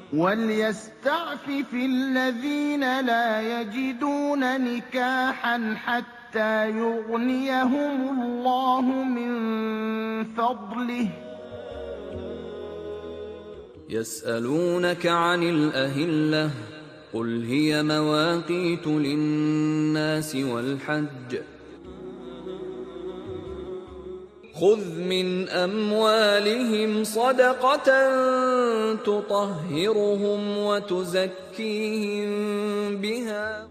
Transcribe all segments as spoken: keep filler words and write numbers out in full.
وليستعفف الذين لا يجدون نكاحا حتى يغنيهم الله من فضله. يسألونك عن الأهلة قل هي مواقيت للناس والحج خذ من أموالهم صدقة تطهرهم وتزكيهم بها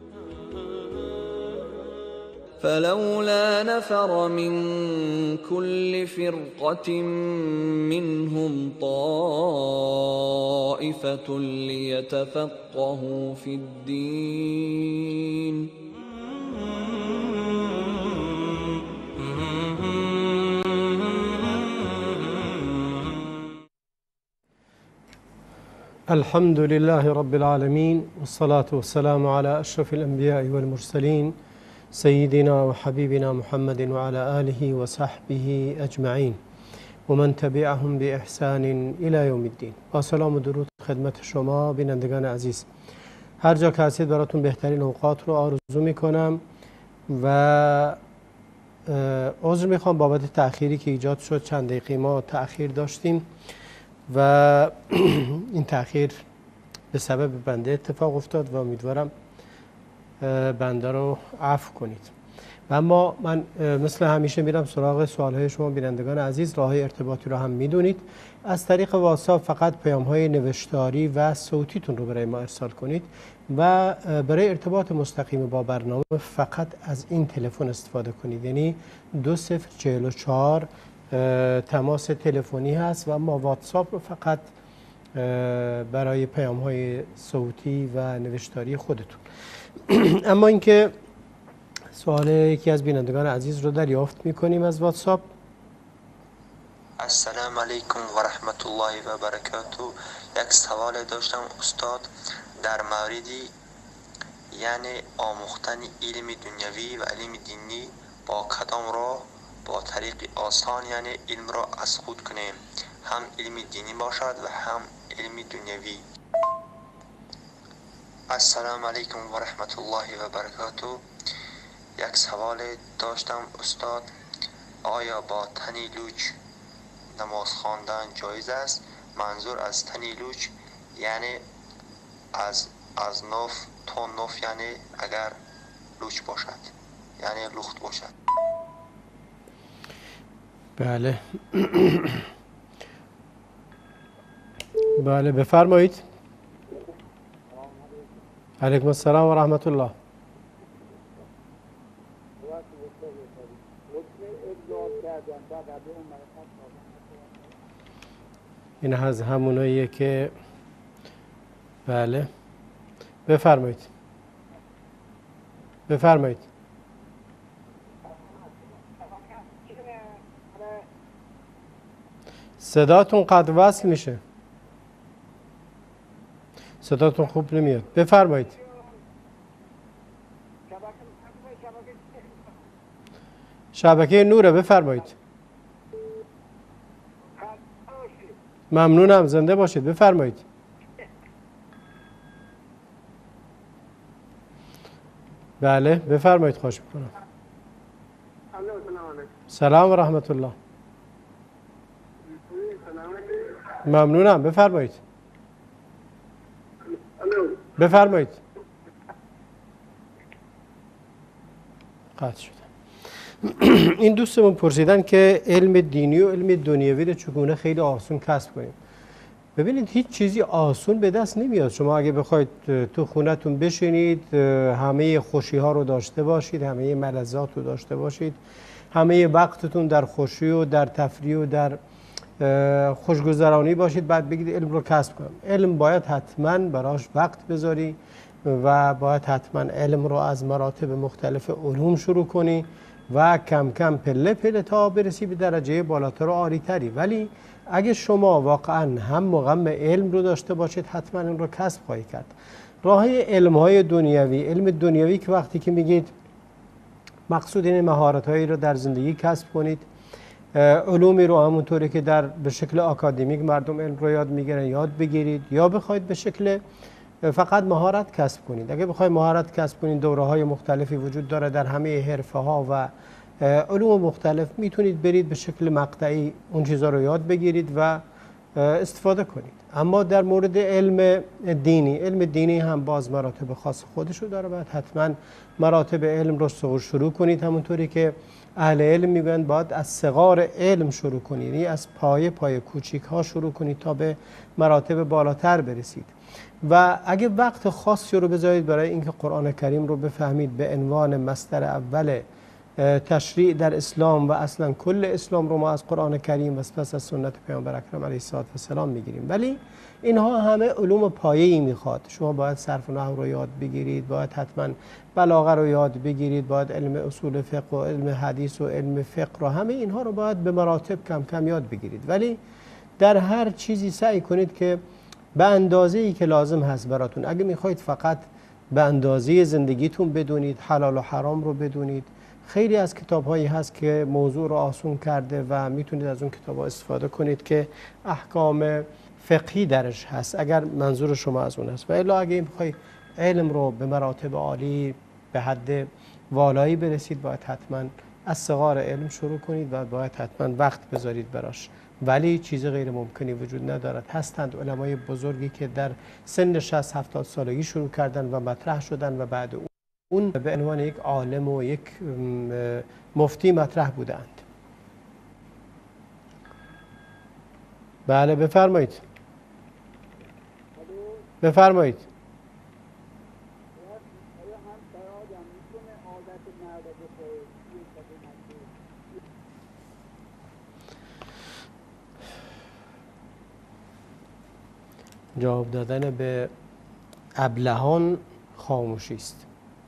فلولا نفر من كل فرقة منهم طائفة ليتفقهوا في الدين الحمد لله رب العالمين والصلاة والسلام على أشرف الأنبياء والمرسلين سيدنا وحبيبنا محمد وعلى آله وصحبه أجمعين ومن تبعهم بإحسان إلى يوم الدين. با سلام و درود خدمت شما بینندگان عزیز، هر جا که هستید براتون بهترین اوقات رو آرزو میکنم و عذر میخوام بابت تأخیری که ایجاد شد. چند دقیقه ما تأخیر داشتیم و این تأخیر به سبب بنده اتفاق افتاد و امیدوارم بنده رو عفو کنید. و اما من مثل همیشه میرم سراغ سوالهای شما بینندگان عزیز. راه ارتباطی رو هم میدونید، از طریق واتساپ فقط پیام‌های نوشتاری و صوتیتون رو برای ما ارسال کنید و برای ارتباط مستقیم با برنامه فقط از این تلفن استفاده کنید، یعنی دو صفر چهل و چهار تماس تلفنی هست و اما واتساپ رو فقط برای پیام‌های صوتی و نوشتاری خودتون. اما اینکه سوال یکی از بینندگان عزیز رو دریافت می‌کنیم از واتساپ. السلام علیکم و رحمت الله و برکاته. یک سوال داشتم استاد در موردی یعنی آموختن علم دنیوی و علم دینی با کدام راه با طریق آسان یعنی علم را از خود کنیم، هم علم دینی باشد و هم علم دنیوی. السلام علیکم و رحمت الله و برکاته. یک سوال داشتم استاد، آیا با تنی لوچ نماز خواندن جایز است؟ منظور از تنی لوچ یعنی از از نف تا نف، یعنی اگر لوچ باشد یعنی لخت باشد. بله بله بفرمایید. علیکم السلام و رحمت الله. این از هموناییه که بله بفرمایید بفرمایید. صداتون قطع وصل میشه، صداتون خوب نمیاد. بفرمایید. شبکه نوره، بفرمایید. ممنونم، زنده باشید. بفرمایید. بله بفرمایید، خواهش میکنم. سلام و رحمت الله. ممنونم، بفرمایید. بفرمایید. قطع شد. این دوستمون پرسیدن که علم دینی و علم دنیوی رو چگونه خیلی آسون کسب کنیم. ببینید هیچ چیزی آسون به دست نمیاد. شما اگه بخواید تو خونتون بشینید، همه خوشی ها رو داشته باشید، همه ملذات رو داشته باشید، همه وقتتون در خوشی و در تفریح و در خوشگذرانی باشید، بعد بگید علم رو کسب کنم. علم باید حتما براش وقت بذاری و باید حتما علم رو از مراتب مختلف علوم شروع کنی و کم کم پله پله تا برسی به درجه بالاتر و عالی‌تری. ولی اگه شما واقعا هم مقام علم رو داشته باشید حتما این رو کسب خواهید کرد. راه علم‌های دنیوی، علم دنیوی که وقتی که میگید مقصود این مهارت‌هایی رو در زندگی کسب کنید علومی رو همونطوری که در به شکل آکادمیک مردم علم رو یاد میگیرن یاد بگیرید، یا بخواید به شکل فقط مهارت کسب کنید. اگه بخواید مهارت کسب کنید، دوره های مختلفی وجود داره در همه حرفه ها و علوم مختلف، میتونید برید به شکل مقطعی اون چیزها رو یاد بگیرید و استفاده کنید. اما در مورد علم دینی، علم دینی هم باز مراتب خاص خودش رو داره، باید حتما مراتب علم رو شروع کنید. همونطوری که اهل علم میگن باید از صغار علم شروع کنید، یعنی از پایه پایه کوچیک ها شروع کنید تا به مراتب بالاتر برسید. و اگه وقت خاصی رو بذارید برای اینکه قرآن کریم رو بفهمید به عنوان مصدر اول تشریع در اسلام و اصلا کل اسلام رو ما از قرآن کریم و پس از سنت پیامبر اکرم علیه السلام میگیریم، ولی اینها همه علوم پایه‌ای میخواد. شما باید صرف نحو رو یاد بگیرید، باید حتما بلاغه رو یاد بگیرید، باید علم اصول فقه و علم حدیث و علم فقه رو، همه اینها رو باید به مراتب کم کم یاد بگیرید. ولی در هر چیزی سعی کنید که به اندازه‌ای که لازم هست براتون. اگه میخواید فقط به اندازه زندگیتون بدونید، حلال و حرام رو بدونید، خیلی از کتاب‌هایی هست که موضوع رو آسون کرده و میتونید از اون کتاب‌ها استفاده کنید که احکام فقهی درش هست، اگر منظور شما از اون است. و الا اگه میخواید علم رو به مراتب عالی به حد والایی برسید، باید حتما از صغار علم شروع کنید و باید حتما وقت بذارید براش. ولی چیز غیر ممکنی وجود ندارد. هستند علمای بزرگی که در سن شصت هفتاد سالگی شروع کردن و مطرح شدن و بعد اون به عنوان یک عالم و یک مفتی مطرح بودند. بله بفرمایید. بفرمایید. جواب دادن به ابلهان خاموشی است.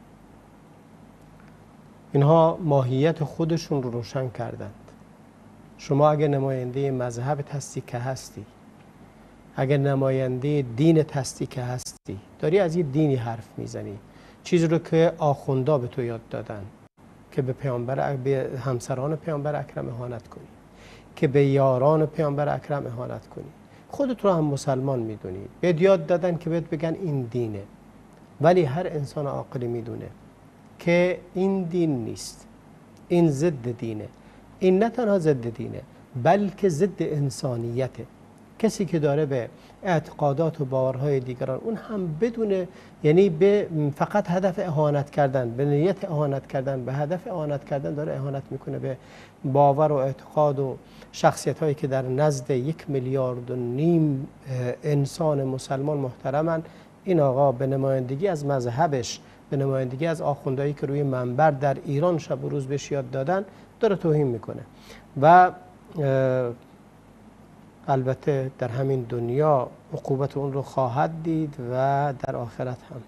اینها ماهیت خودشون رو روشن کردند. شما اگر نماینده مذهب هستی که هستی، اگر نماینده دین هستی که هستی، داری از یه دینی حرف میزنی، چیزی رو که آخوندا به تو یاد دادن که به پیامبر، به همسران پیامبر اکرم اهانت کنی، که به یاران پیامبر اکرم اهانت کنی، خودت رو هم مسلمان میدونی، بهت یاد دادن که بهت بگن این دینه. ولی هر انسان عاقلی میدونه که این دین نیست، این ضد دینه. این نه تنها ضد دینه بلکه ضد انسانیته. کسی که داره به اعتقادات و باورهای دیگران، اون هم بدونه، یعنی به فقط هدف اهانت کردن، به نیت اهانت کردن، به هدف اهانت کردن داره اهانت میکنه به باور و اعتقاد و شخصیت هایی که در نزد یک میلیارد و نیم انسان مسلمان محترمن. این آقا به نمایندگی از مذهبش، به نمایندگی از آخوندهایی که روی منبر در ایران شب و روز بهش یاد دادن، داره توهین میکنه. و البته در همین دنیا عقوبت اون رو خواهد دید و در آخرت هم.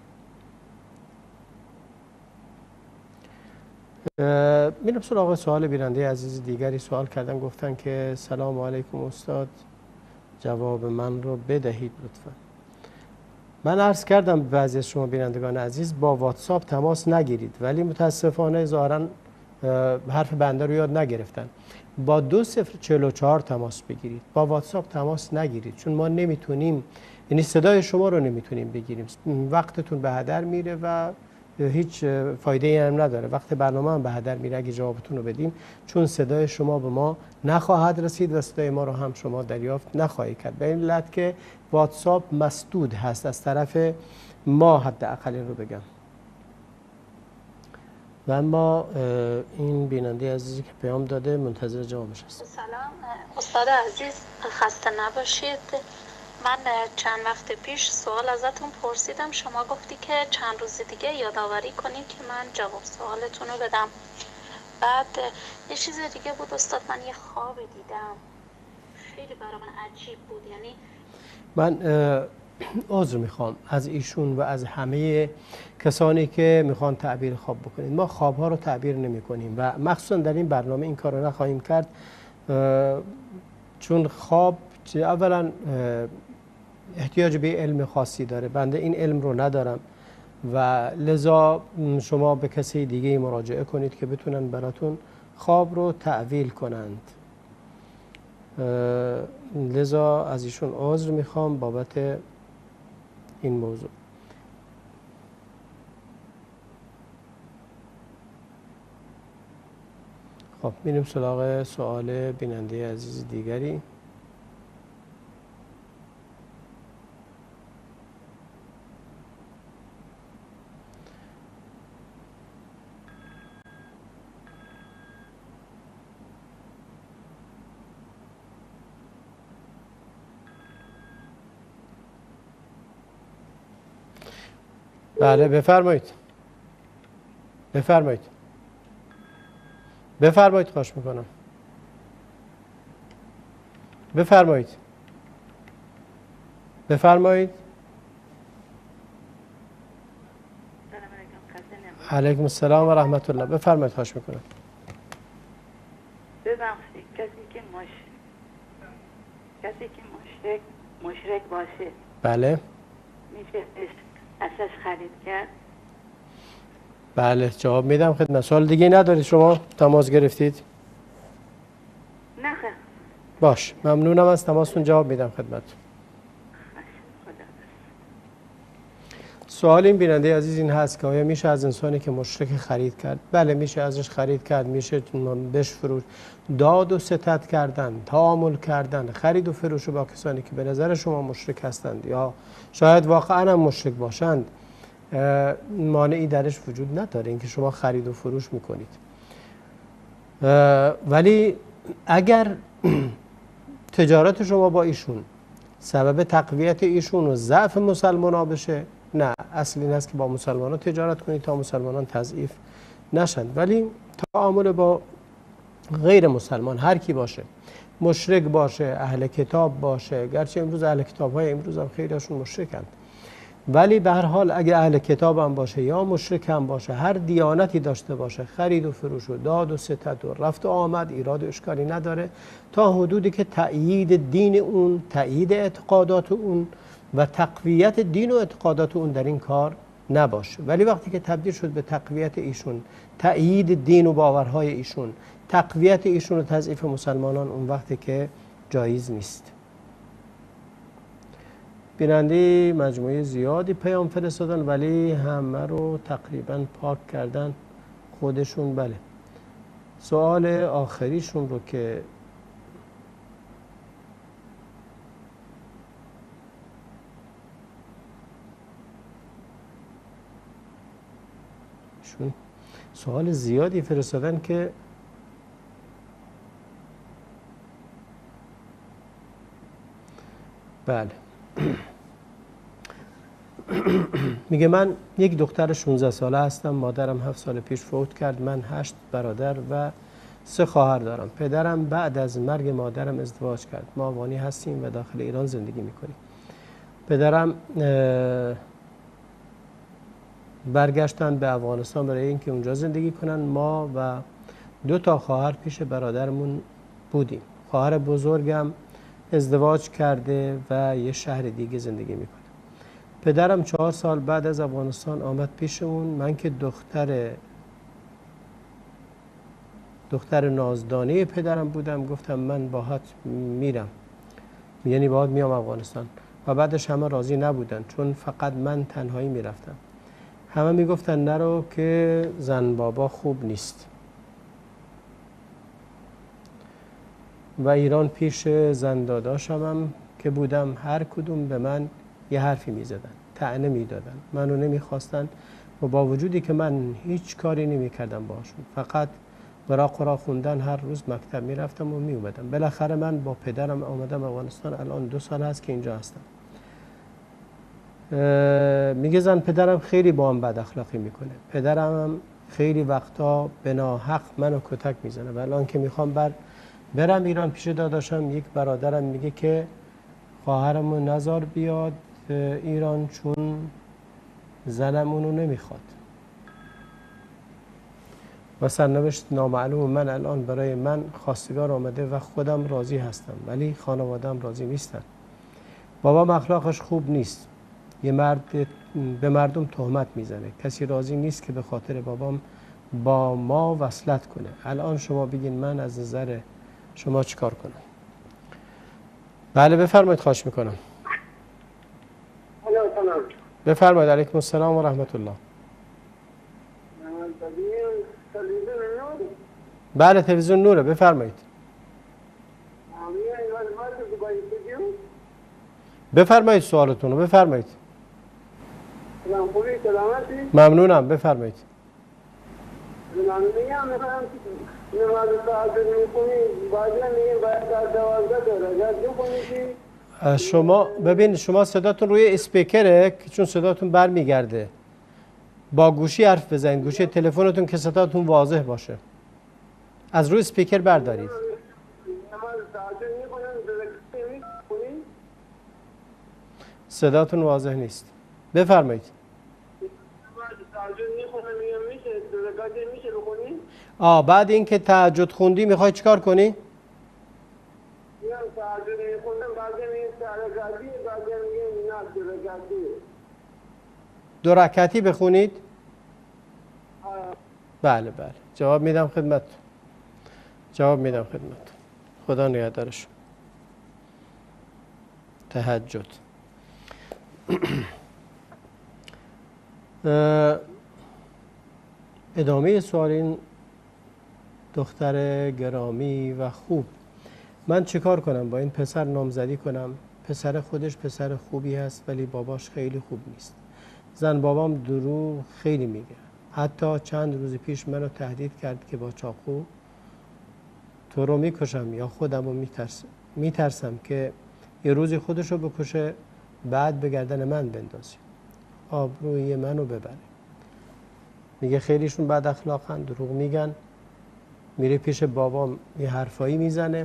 میرم سراغ سوال بیننده عزیز دیگری. سوال کردن، گفتن که سلام علیکم استاد، جواب من رو بدهید لطفا. من عرض کردم به بعضی از شما بینندگان عزیز با واتساپ تماس نگیرید، ولی متاسفانه ظاهرا حرف بنده رو یاد نگرفتن. با دو صفر چهل و چهار تماس بگیرید، با واتساپ تماس نگیرید، چون ما نمیتونیم، یعنی صدای شما رو نمیتونیم بگیریم. وقتتون به هدر میره و هیچ فایده ای هم نداره. وقت برنامه هم به هدر میره اگه جوابتون رو بدیم، چون صدای شما به ما نخواهد رسید و صدای ما رو هم شما دریافت نخواهید کرد. به این علت که واتساپ مسدود هست از طرف ما، حداقل رو بگم. و اما این بیننده عزیزی که پیام داده منتظر جوابش هست. سلام استاد عزیز، خسته نباشید. من چند وقت پیش سوال ازتون پرسیدم، شما گفتی که چند روز دیگه یادآوری کنید که من جواب سوالتون رو بدم. بعد یه چیز دیگه بود استاد، من یه خواب دیدم خیلی برای من عجیب بود. یعنی من عذر میخوام از ایشون و از همه کسانی که میخوان تعبیر خواب بکنید. ما خوابها رو تعبیر نمی کنیم و مخصوصا در این برنامه این کار رو نخواهیم کرد، چون خواب اولا احتیاج به علم خاصی داره. بنده این علم رو ندارم و لذا شما به کسی دیگه مراجعه کنید که بتونن براتون خواب رو تعویل کنند. لذا از ایشون عذر میخوام بابت این موضوع. خب میریم سراغ سوال بیننده عزیز دیگری. بله بفرمایید بفرمایید بفرمایید خواهش میکنم بفرمایید بفرمایید. علیکم السلام و رحمت الله. بفرمایید خواهش میکنم. ببخشید کسی که مش کسی که مشرک مشرک باشه بله میشه ازش خرید کرد؟ بله جواب میدم خدمت. سوال دیگه ندارید شما؟ تماس گرفتید؟ نه خیر. باش ممنونم از تماستون، جواب میدم خدمت. سوال این بیننده عزیز این هست که آیا میشه از انسانی که مشرک خرید کرد؟ بله میشه ازش خرید کرد، میشه بهش فروش داد و ستد کردن، تعامل کردن، خرید و فروش با کسانی که به نظر شما مشرک هستند یا شاید واقعا هم مشرک باشند مانعی درش وجود نداره اینکه شما خرید و فروش میکنید. ولی اگر تجارت شما با ایشون سبب تقویت ایشون و ضعف مسلمان ها بشه، نه، اصل این است که با مسلمان ها تجارت کنید تا مسلمانان تضعیف نشند. ولی تعامل با غیر مسلمان هر کی باشه، مشرک باشه، اهل کتاب باشه، گرچه امروز اهل کتاب های امروز هم خیلی هاشون مشرکند، ولی به هر حال اگه اهل کتاب هم باشه یا مشرک هم باشه، هر دیانتی داشته باشه، خرید و فروش و داد و ستد و رفت و آمد ایراد و اشکالی نداره تا حدودی که تأیید دین اون، تأیید اعتقادات اون و تقویت دین و اعتقادات اون در این کار نباشه. ولی وقتی که تبدیل شد به تقویت ایشون، تأیید دین و باورهای ایشون، تقویت ایشون و تضعیف مسلمانان، اون وقتی که جایز نیست. بیننده مجموعه زیادی پیام فرستادن ولی همه رو تقریبا پاک کردن خودشون. بله سوال آخریشون رو که شون سوال زیادی فرستادن که بله میگه من یک دختر شانزده ساله هستم، مادرم هفت سال پیش فوت کرد، من هشت برادر و سه خواهر دارم. پدرم بعد از مرگ مادرم ازدواج کرد، ما افغانی هستیم و داخل ایران زندگی میکنیم. پدرم برگشتن به افغانستان برای اینکه اونجا زندگی کنن. ما و دو تا خواهر پیش برادرمون بودیم. خواهر بزرگم ازدواج کرده و یه شهر دیگه زندگی میکنه. پدرم چهار سال بعد از افغانستان آمد پیشمون. من که دختر دختر نازدانه پدرم بودم، گفتم من باهات میرم، یعنی باهات میام افغانستان. و بعدش همه راضی نبودن چون فقط من تنهایی میرفتم. همه میگفتن نرو که زن بابا خوب نیست. و ایران پیش زن داداشم هم که بودم هر کدوم به من یه حرفی میزدن، طعنه میدادن، منو نمیخواستن و با وجودی که من هیچ کاری نمیکردم باهاشون، فقط برای قرآن خوندن هر روز مکتب میرفتم و میومدم. بالاخره من با پدرم آمدم افغانستان، الان دو سال هست که اینجا هستم. میگه زن پدرم خیلی با هم بد اخلاقی میکنه، پدرم هم خیلی وقتا به ناحق منو کتک میزنه و الان که میخوام بر برم ایران پیش داداشم، یک برادرم میگه که خواهرمو نزار بیاد ایران چون زنمونو نمیخواد و سرنوشت نامعلوم. من الان برای من خواستگار آمده و خودم راضی هستم ولی خانواده‌ام راضی نیستن. بابام اخلاقش خوب نیست، یه مرد به مردم تهمت میزنه، کسی راضی نیست که به خاطر بابام با ما وصلت کنه. الان شما بگین من از نظر شما چیکار کنم؟ بله بفرمایید، خواهش میکنم. بفرمایید. علیکم السلام و رحمت الله. بله تلویزیون نوره، بفرمایید. بفرمایید سوالتون رو بفرمایید. ممنونم، بفرمایید. شما ببین، شما صداتون روی اسپیکره که چون صداتون برمیگرده، با گوشی حرف بزنید، گوشی تلفنتون که صداتون واضح باشه. از روی اسپیکر بردارید. صداتون واضح نیست. بفرمایید. آه بعد اینکه تهجد خوندی میخوای چیکار کنی؟ دو رکعتی بخونید؟ بله بله، جواب میدم خدمت. جواب میدم خدمت. خدا نگهدارش. تهجد. ادامه سوال این دختر گرامی و خوب، من چیکار کنم؟ با این پسر نامزدی کنم؟ پسر خودش پسر خوبی هست ولی باباش خیلی خوب نیست. زن بابام دروغ خیلی میگه. حتی چند روز پیش منو تهدید کرد که با چاقو تو رو میکشم یا خودم رو میترسم میترسم که یه روزی خودش رو بکشه بعد به گردن من بندازی، آبروی منو ببره. میگه خیلیشون بد اخلاقن، دروغ میگن. میره پیش بابام یه حرفایی میزنه،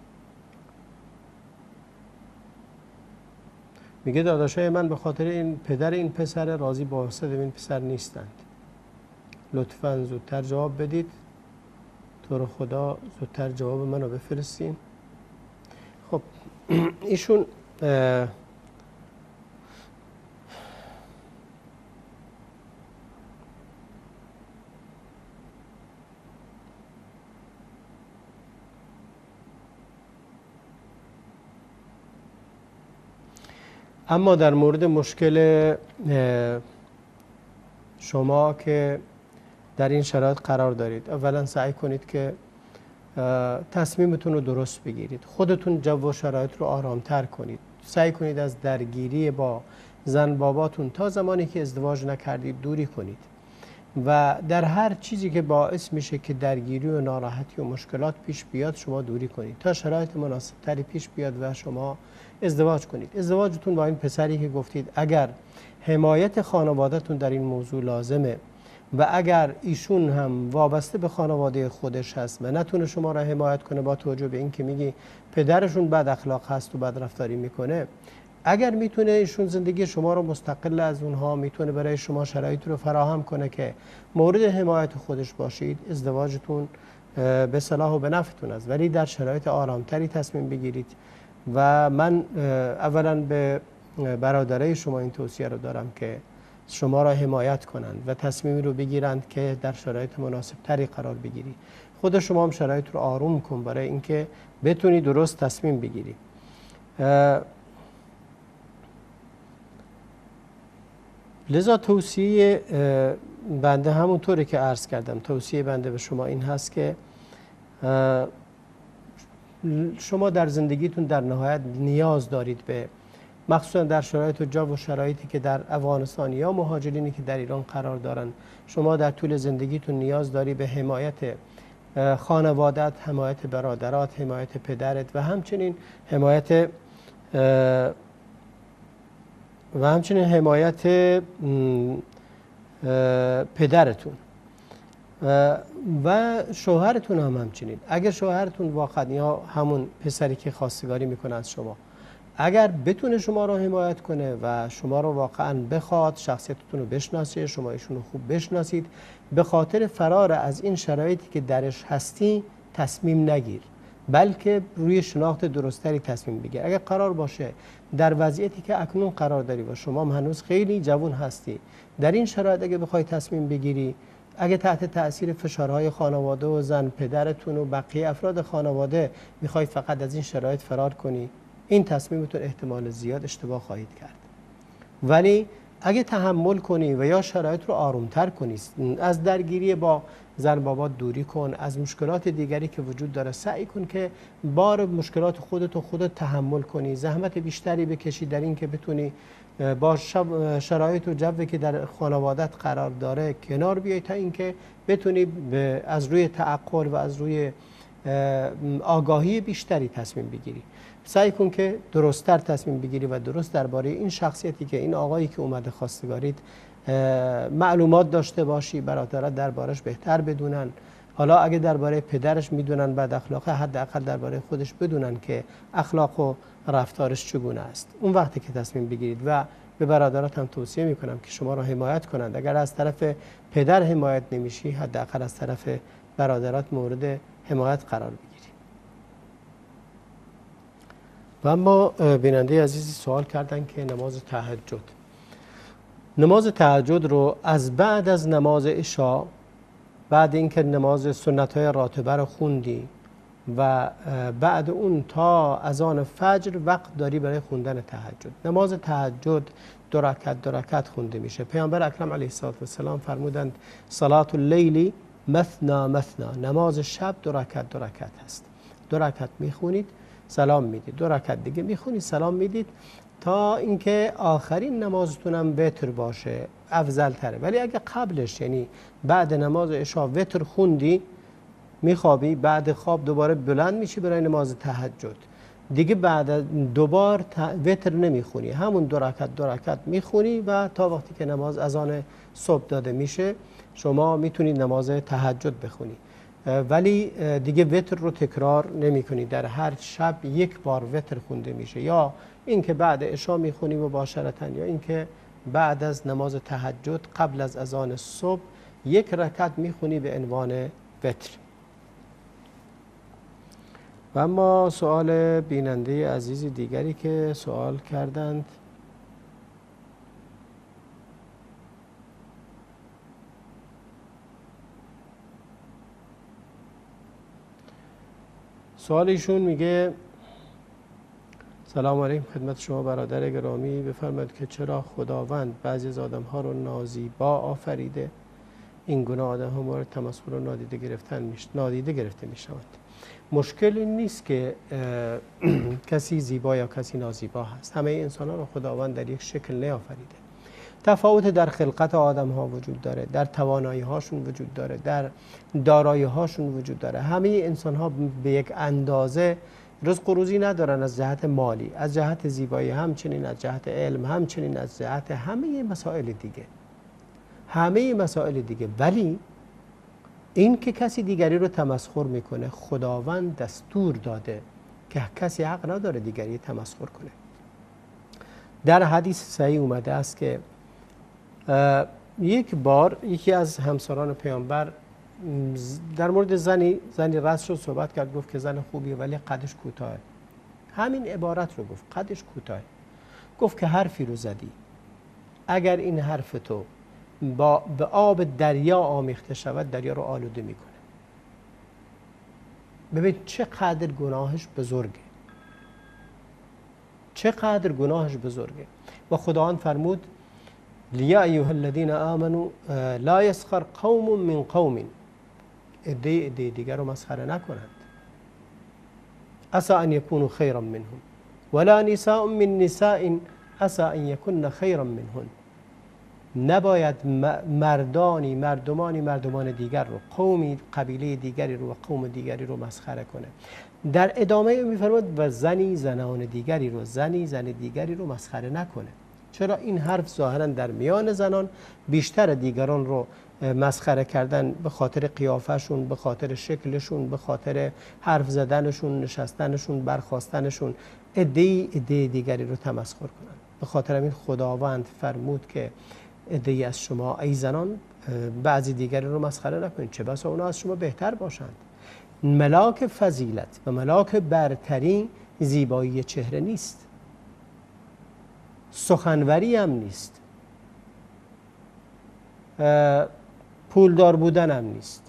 میگه داداشای من به خاطر این پدر این پسر راضی با حسد این پسر نیستند. لطفاً زودتر جواب بدید. تو رو خدا زودتر جواب منو بفرستین. خب ایشون اما در مورد مشکل شما که در این شرایط قرار دارید، اولا سعی کنید که تصمیمتون رو درست بگیرید. خودتون جو و شرایط رو آرامتر کنید. سعی کنید از درگیری با زن باباتون تا زمانی که ازدواج نکردید دوری کنید و در هر چیزی که باعث میشه که درگیری و ناراحتی و مشکلات پیش بیاد شما دوری کنید تا شرایط مناسب تری پیش بیاد و شما ازدواج کنید. ازدواجتون با این پسری که گفتید اگر حمایت خانوادهتون در این موضوع لازمه و اگر ایشون هم وابسته به خانواده خودش هست و نتونه شما را حمایت کنه با توجه به این که میگی پدرشون بد اخلاق هست و بد رفتاری میکنه، اگر میتونه ایشون زندگی شما رو مستقل از اونها، میتونه برای شما شرایط رو فراهم کنه که مورد حمایت خودش باشید، ازدواجتون به صلاح و به نفعتون است. ولی در شرایط آرامتری تصمیم بگیرید و من اولا به برادرای شما این توصیه رو دارم که شما را حمایت کنند و تصمیمی رو بگیرند که در شرایط مناسب تری قرار بگیری. خود شما هم شرایط رو آروم کن برای اینکه بتونی درست تصمیم بگیری. لذا توصیه بنده همونطوری که عرض کردم، توصیه بنده به شما این هست که شما در زندگیتون در نهایت نیاز دارید به، مخصوصا در شرایط و جو و شرایطی که در افغانستان یا مهاجرینی که در ایران قرار دارن، شما در طول زندگیتون نیاز داری به حمایت خانوادت، حمایت برادرات، حمایت پدرت و همچنین حمایت و همچنین حمایت پدرتون و شوهرتون هم همچنین. اگر شوهرتون واقعا یا همون پسری که خواستگاری میکنه از شما اگر بتونه شما رو حمایت کنه و شما رو واقعا بخواد، شخصیتتون رو بشناسه، شما ایشون رو خوب بشناسید، به خاطر فرار از این شرایطی که درش هستی تصمیم نگیر، بلکه روی شناخت درستری تصمیم بگیر. اگر قرار باشه در وضعیتی که اکنون قرار داری و شما هم هنوز خیلی جوان هستی، در این شرایط اگه بخوای تصمیم بگیری، اگه تحت تأثیر فشارهای خانواده و زن پدرتون و بقیه افراد خانواده میخوای فقط از این شرایط فرار کنی، این تصمیمتون احتمال زیاد اشتباه خواهید کرد. ولی اگه تحمل کنی و یا شرایط رو آرومتر کنی، از درگیری با زن بابا دوری کن، از مشکلات دیگری که وجود داره سعی کن که بار مشکلات خودت و خودت تحمل کنی، زحمت بیشتری بکشی در این که بتونی با شرایط و جوی که در خانوادت قرار داره کنار بیای تا اینکه بتونی از روی تعقل و از روی آگاهی بیشتری تصمیم بگیری. سعی کن که درست‌تر تصمیم بگیری و درست درباره این شخصیتی که این آقایی که اومده خواستگاریت معلومات داشته باشی، برادرات دربارش بهتر بدونن. حالا اگه درباره پدرش میدونن بد اخلاقه، حداقل درباره خودش بدونن که اخلاق و رفتارش چگونه است. اون وقتی که تصمیم بگیرید و به برادرات هم توصیه میکنم که شما را حمایت کنند. اگر از طرف پدر حمایت نمیشی، حداقل از طرف برادرات مورد حمایت قرار بگیری. و اما بیننده عزیزی سوال کردن که نماز تهجد نماز تهجد رو از بعد از نماز عشا، بعد اینکه نماز سنت های راتبه رو خوندی و بعد اون تا اذان فجر وقت داری برای خوندن تهجد. نماز تهجد دو رکعت دو رکعت خونده میشه. پیامبر اکرم علیه السلام فرمودند صلات اللیل مثنا مثنا، نماز شب دو رکعت دو رکعت هست. دو رکعت میخونید سلام میدید، دو رکعت دیگه میخونید سلام میدید تا اینکه آخرین نمازتونم وتر باشه، افضل تره. ولی اگه قبلش یعنی بعد نماز عشا وتر خوندی، میخوابی، بعد خواب دوباره بلند میشی برای نماز تهجد، دیگه بعد دوبار وتر نمیخونی، همون دو رکعت دو رکعت میخونی و تا وقتی که نماز اذان صبح داده میشه شما میتونید نماز تهجد بخونی. ولی دیگه وتر رو تکرار نمی کنی. در هر شب یک بار وتر خونده میشه، یا اینکه بعد عشا میخونی مباشرتا، یا اینکه بعد از نماز تهجد قبل از اذان صبح یک رکعت میخونی به عنوان وتر. و اما سوال بیننده عزیز دیگری که سوال کردند، سوال ایشون میگه سلام علیکم خدمت شما برادر گرامی، بفرمایید که چرا خداوند بعضی از آدم ها رو نازیبا آفریده، این گناه آدم ها مورد تمسخر و نادیده گرفتن میشه نادیده گرفته میشوند. مشکل این نیست که کسی زیبا یا کسی نازیبا هست. همه انسان ها رو خداوند در یک شکل نیافریده. تفاوت در خلقت آدم ها وجود داره، در توانایی هاشون وجود داره، در دارایی هاشون وجود داره. همه انسان ها به یک اندازه رزق و روزی ندارن، از جهت مالی، از جهت زیبایی همچنین، از جهت علم همچنین، از جهت همه مسائل دیگه همه مسائل دیگه. ولی این که کسی دیگری رو تمسخر میکنه، خداوند دستور داده که کسی حق نداره دیگری تمسخر کنه. در حدیث صحیح اومده است که یک بار یکی از همسران پیامبر در مورد زنی زنی رأس شد صحبت کرد، گفت که زن خوبیه ولی قدش کوتاهه. همین عبارت رو گفت، قدش کوتاهه. گفت که حرفی رو زدی، اگر این حرف تو با به آب دریا آمیخته شود، دریا رو آلوده میکنه. ببین چقدر گناهش بزرگه، چقدر گناهش بزرگه. و خداوند فرمود یا ایها الذین آمنوا لا یسخر قوم من قوم، عده عده دیگر رو مسخره نکنند. عسى ان یکونوا خیرا منهم ولا نساء من نساء عسى ان یکن خیرا منهن. نباید مردانی مردمانی مردمان دیگر رو، قومی قبیله دیگری رو و قوم دیگری رو مسخره کنه. در ادامه میفرماد و زنی زنان دیگری رو زنی زن دیگری رو مسخره نکنه. چرا؟ این حرف ظاهرا در میان زنان بیشتر دیگران رو مسخره کردن، به خاطر قیافشون، به خاطر شکلشون، به خاطر حرف زدنشون، نشستنشون، برخاستنشون، عده‌ای عده دیگری رو تمسخر کنن. به خاطر همین خداوند فرمود که عده‌ای از شما ای زنان بعضی دیگری رو مسخره نکنید، چه بسا اونا از شما بهتر باشند. ملاک فضیلت و ملاک برتری زیبایی چهره نیست، سخنوری هم نیست، پولدار بودن هم نیست،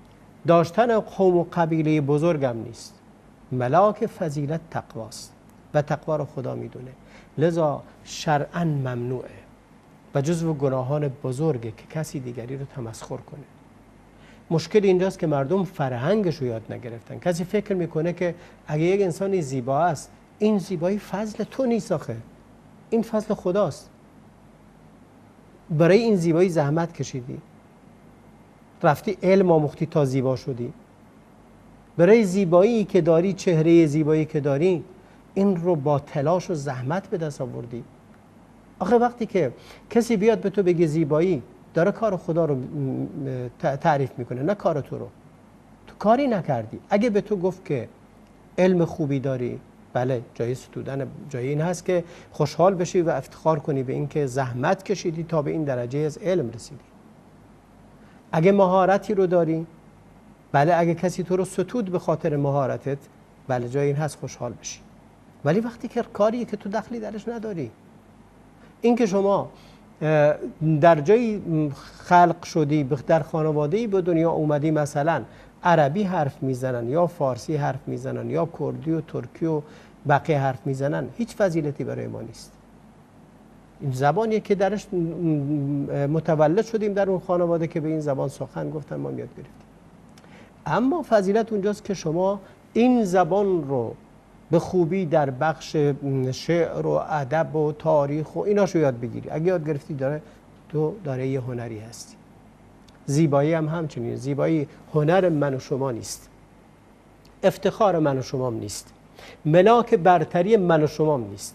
داشتن قوم و قبیله بزرگ هم نیست. ملاک فضیلت تقواست. و تقوا رو خدا میدونه. لذا شرعاً ممنوعه و جزو گناهان بزرگه که کسی دیگری رو تمسخر کنه. مشکل اینجاست که مردم فرهنگش رو یاد نگرفتن. کسی فکر میکنه که اگه یک انسانی زیبا است، این زیبایی فضل تو نیست، آخه این فضل خداست. برای این زیبایی زحمت کشیدی، رفتی علم آموختی تا زیبا شدی. برای زیبایی که داری، چهره زیبایی که داری، این رو با تلاش و زحمت به دست آوردی. آخه وقتی که کسی بیاد به تو بگه زیبایی، داره کار خدا رو تعریف میکنه، نه کار تو رو. تو کاری نکردی. اگه به تو گفت که علم خوبی داری، بله، جای ستودن، جای این هست که خوشحال بشی و افتخار کنی به این که زحمت کشیدی تا به این درجه از علم رسیدی. اگه مهارتی رو داری، بله، اگه کسی تو رو ستود به خاطر مهارتت، بله، جای این هست خوشحال بشی. ولی وقتی که کاریه که تو دخلی درش نداری، این که شما در جایی خلق شدی، در خانواده‌ای به دنیا اومدی، مثلا عربی حرف میزنن یا فارسی حرف میزنن یا کردی و ترکی و بقیه حرف میزنن، هیچ فضیلتی برای ما نیست. این زبانیه که درش متولد شدیم در اون خانواده که به این زبان سخن گفتن، ما یاد گرفتیم. اما فضیلت اونجاست که شما این زبان رو به خوبی در بخش شعر و ادب و تاریخ و ایناشو یاد بگیری. اگه یاد گرفتی، داره تو داره یه هنری هستی. زیبایی هم همچنین. زیبایی هنر من و شما نیست، افتخار من و شما نیست، ملاک برتری من و شما نیست.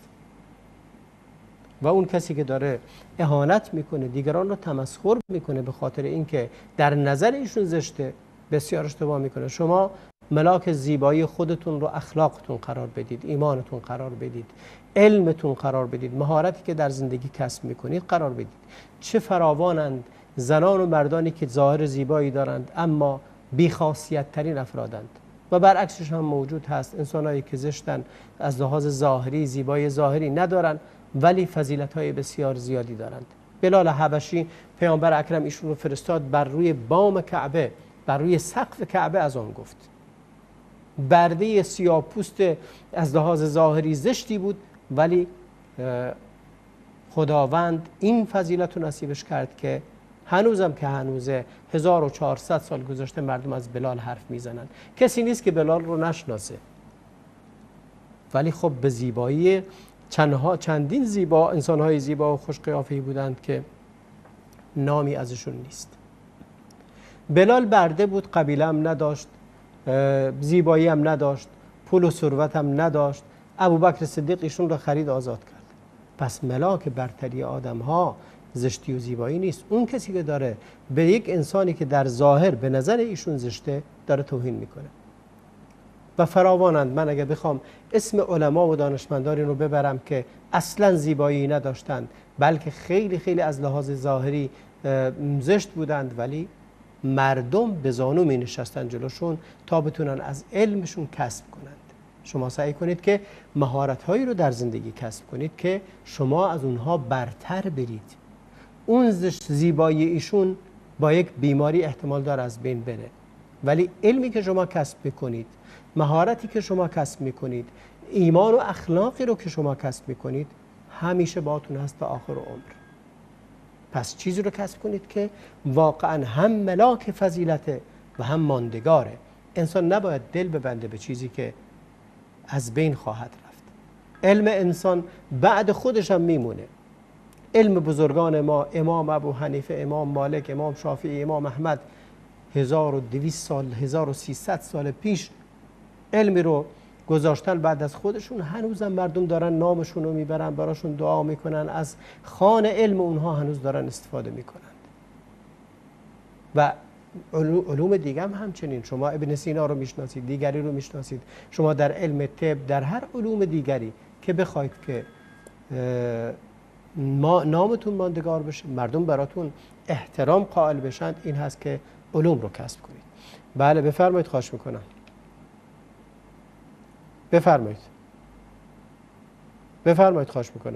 و اون کسی که داره اهانت میکنه، دیگران رو تمسخر میکنه به خاطر اینکه در نظر ایشون زشته، بسیار اشتباه میکنه. شما ملاک زیبایی خودتون رو اخلاقتون قرار بدید، ایمانتون قرار بدید، علمتون قرار بدید، مهارتی که در زندگی کسب میکنید قرار بدید. چه فراوانند زنان و مردانی که ظاهر زیبایی دارند اما بی‌خاصیت ترین افرادند، و برعکسش هم موجود هست. انسانایی که زشتن، از لحاظ ظاهری زیبایی ظاهری ندارن ولی فضیلت‌های بسیار زیادی دارند. بلال حبشی، پیامبر اکرم ایشون رو فرستاد بر روی بام کعبه، بر روی سقف کعبه از آن گفت. برده سیاه‌پوست از لحاظ ظاهری زشتی بود، ولی خداوند این فضیلت رو نصیبش کرد که هنوزم که هنوزه هزار و چهارصد سال گذشته مردم از بلال حرف میزنن. کسی نیست که بلال رو نشناسه، ولی خب به زیبایی چندها چندین زیبا، انسان‌های زیبا و خوش قیافه‌ای بودند که نامی ازشون نیست. بلال برده بود، قبیله هم نداشت، زیبایی هم نداشت، پول و ثروت هم نداشت. ابوبکر صدیق ایشون رو خرید آزاد کرد. پس ملاک برتری آدم‌ها زشتی و زیبایی نیست. اون کسی که داره به یک انسانی که در ظاهر به نظر ایشون زشته داره توهین میکنه. و فراوانند. من اگه بخوام اسم علما و دانشمندانی رو ببرم که اصلا زیبایی نداشتند، بلکه خیلی خیلی از لحاظ ظاهری زشت بودند، ولی مردم به زانو می نشستن جلوشون تا بتونن از علمشون کسب کنند. شما سعی کنید که مهارت‌هایی رو در زندگی کسب کنید که شما از اونها برتر برید. اون زیبایی ایشون با یک بیماری احتمال داره از بین بره، ولی علمی که شما کسب میکنید، مهارتی که شما کسب میکنید، ایمان و اخلاقی رو که شما کسب میکنید، همیشه باهاتون هست تا آخر عمر. پس چیزی رو کسب کنید که واقعا هم ملاک فضیلته و هم ماندگاره. انسان نباید دل ببنده به چیزی که از بین خواهد رفت. علم انسان بعد خودش هم میمونه. علم بزرگان ما، امام ابو حنیفه، امام مالک، امام شافعی، امام احمد، هزار و دویست سال، هزار و سیصد سال پیش علمی رو گذاشتن بعد از خودشون. هنوزم مردم دارن نامشون رو میبرن، براشون دعا میکنن، از خوان علم اونها هنوز دارن استفاده میکنن. و علوم دیگه هم همچنین. شما ابن سینا رو میشناسید، دیگری رو میشناسید. شما در علم طب، در هر علوم دیگری که بخواید که ما نامتون ماندگار بشه، مردم براتون احترام قائل بشن، این هست که علوم رو کسب کنید. بله بفرمایید، خواهش میکنم. بفرمایید بفرمایید خواهش میکنم.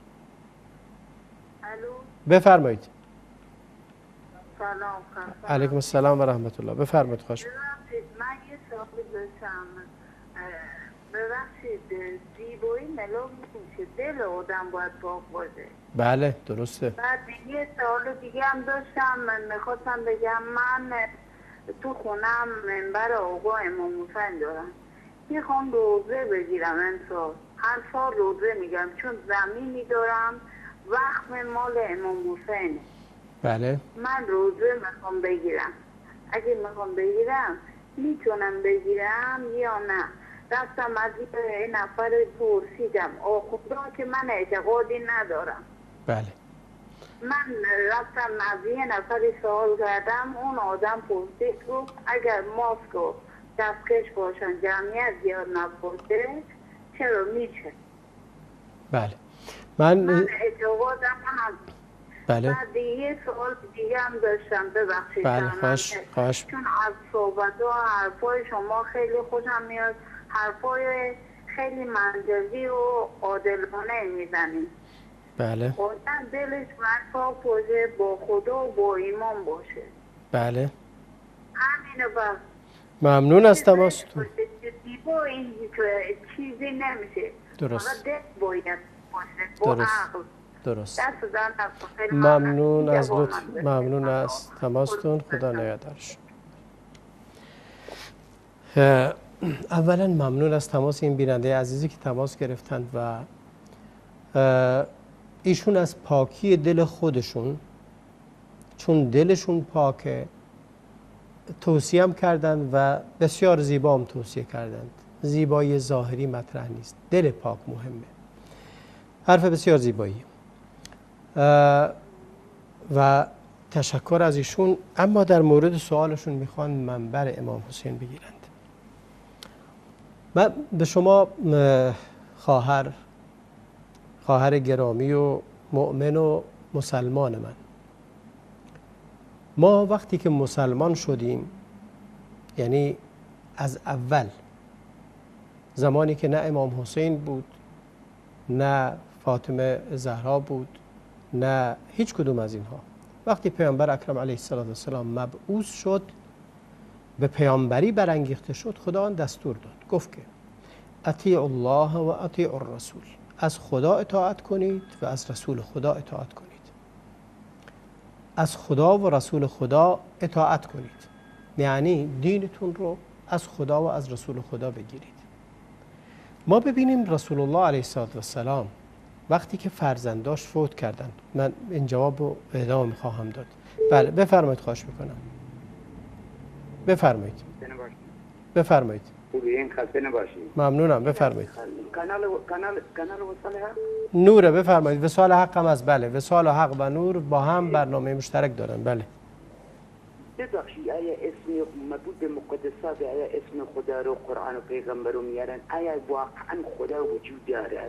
الو، بفرمایید. سلام. علیکم السلام و رحمت الله. بفرمایید خواهش میکنم. من یه سوالی داشتم. ببخشید زیبایی ملو میشه، دل آدم باید پاک باشه. بله درسته. بعد یه سوال دیگه هم داشتم، من میخواستم بگم من تو خونم منبر آقا امام حسین دارم، میخوام روزه بگیرم امسال. هر سال روزه میگم چون زمینی دارم وقت مال امام حسینه. بله. من روزه میخوام بگیرم، اگه میخوام بگیرم میتونم بگیرم یا نه؟ رفتم از این نفر پرسیدم، آه خدا که من اعتقادی ندارم. بله. من رفتم از یه نفری سوال کردم، اون آدم پرسید گفت اگر ماسک و دستکش باشن جمعیت زیاد نباشه چرا میشه؟ بله. من من اعتقادم هم. بله. بعد یه سوال دیگه هم داشتم، ببخشید. بله خواهش خواهش. چون از صحبت و حرفای شما خیلی خوشم میاد، حرفای خیلی منطقی و عادلانه میزنید. بله. آدم دلش پاک باشه، با خدا و با ایمان باشه. بله. همینو بس. ممنون از تماستون. با این چیزی نمیشه. درست. فقط دل باید باشه، با درست. عقل. درست. دست دارم. ممنون از لطف، ممنون از تماستون. خدا نگهدارش. اولا ممنون از تماس این بیننده عزیزی که تماس گرفتند و ایشون از پاکی دل خودشون، چون دلشون پاکه، توصیه هم کردند و بسیار زیبا هم توصیه کردند. زیبایی ظاهری مطرح نیست، دل پاک مهمه. حرف بسیار زیبایی و تشکر از ایشون. اما در مورد سوالشون میخوان منبر امام حسین بگیرند. من به شما خواهر خواهر گرامی و مؤمن و مسلمان من، ما وقتی که مسلمان شدیم، یعنی از اول، زمانی که نه امام حسین بود، نه فاطمه زهرا بود، نه هیچ کدوم از اینها، وقتی پیامبر اکرم علیه السلام مبعوث شد، به پیامبری برانگیخته شد، خدا آن دستور داد، گفت که اطیع الله و اطیع الرسول، از خدا اطاعت کنید و از رسول خدا اطاعت کنید. از خدا و رسول خدا اطاعت کنید یعنی دینتون رو از خدا و از رسول خدا بگیرید. ما ببینیم رسول الله علیه السلام وقتی که فرزنداش فوت کردن، من این جواب رو ادامه میخواهم داد. بله بفرمایید، خواهش میکنم. بفرمایید. بفرمایید. خوبین، خسته نباشید. ممنونم، بفرمایید. کانال کانال کانال وصال حق نوره، بفرمایید. وصال حق هم از بله، وصال حق و نور با هم برنامه مشترک دارن. بله. ببخشید آیا اسم مربوط به مقدسات، آیا اسم خدا رو قرآن و پیغمبر رو میارن، آیا واقعا خدا وجود دارد؟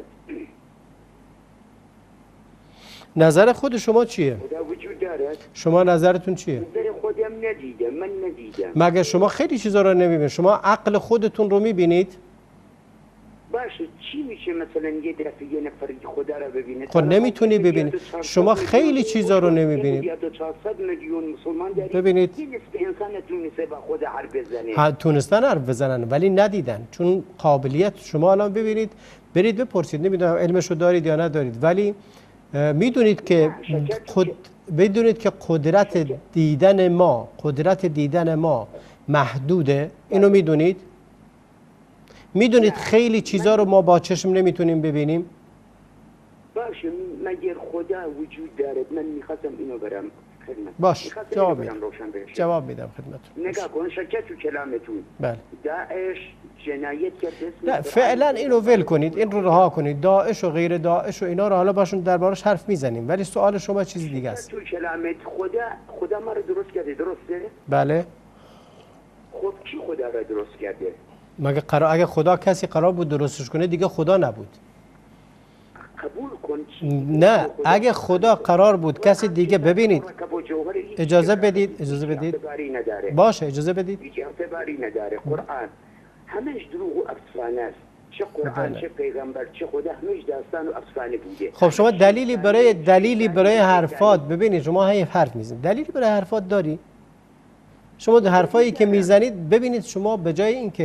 نظر خود شما چیه؟ خدا وجود دارد؟ شما نظرتون چیه؟ نظر خودم ندیدم، من ندیدم. مگه شما خیلی چیزا رو نمیبینید؟ شما عقل خودتون رو میبینید؟ باشه چی میشه مثلا یه دفعه یه نفر خدا رو ببینه؟ خب نمیتونی ببینید. شما خیلی چیزا رو نمیبینید. چهارصد میلیون مسلمان دارید. ببینید این انسان نتونسته با خود حرف بزنه. ها تونستن حرف بزنن ولی ندیدن، چون قابلیت شما الان ببینید، برید بپرسید، نمیدونم علمشو دارید یا ندارید، ولی میدونید که خود بدونید که قدرت دیدن ما قدرت دیدن ما محدوده. اینو میدونید؟ میدونید خیلی چیزا رو ما با چشم نمیتونیم ببینیم. باشه مگر خدا وجود دارد؟ من میخواستم اینو برم خدمت. باش جواب میدم. جواب میدم خدمتتون. نگاه کن شکر تو کلامتون. بله. داعش جنایت کرد. نه فعلا اینو ول کنید، این رو رها کنید. داعش و غیر داعش و اینا رو حالا باشون دربارش حرف میزنیم، ولی سوال شما چیز دیگه است. تو کلامت خدا خدا ما رو درست کرده، درسته؟ بله. خب کی خدا رو درست کرده؟ مگه قرار اگه خدا کسی قرار بود درستش کنه دیگه خدا نبود. قبول کن. نه اگه خدا قرار بود کسی دیگه، ببینید اجازه بدید اجازه بدید باشه اجازه بدید. هیچ اعتباری نداره. قرآن همش دروغ و افسانه است. چه قرآن چه پیغمبر چه خدا همش داستان و افسانه بوده. خب شما دلیلی برای دلیلی برای حرفات، ببینید شما هی حرف میزنید، دلیلی برای حرفات داری؟ شما حرفایی که میزنید ببینید، شما به جای اینکه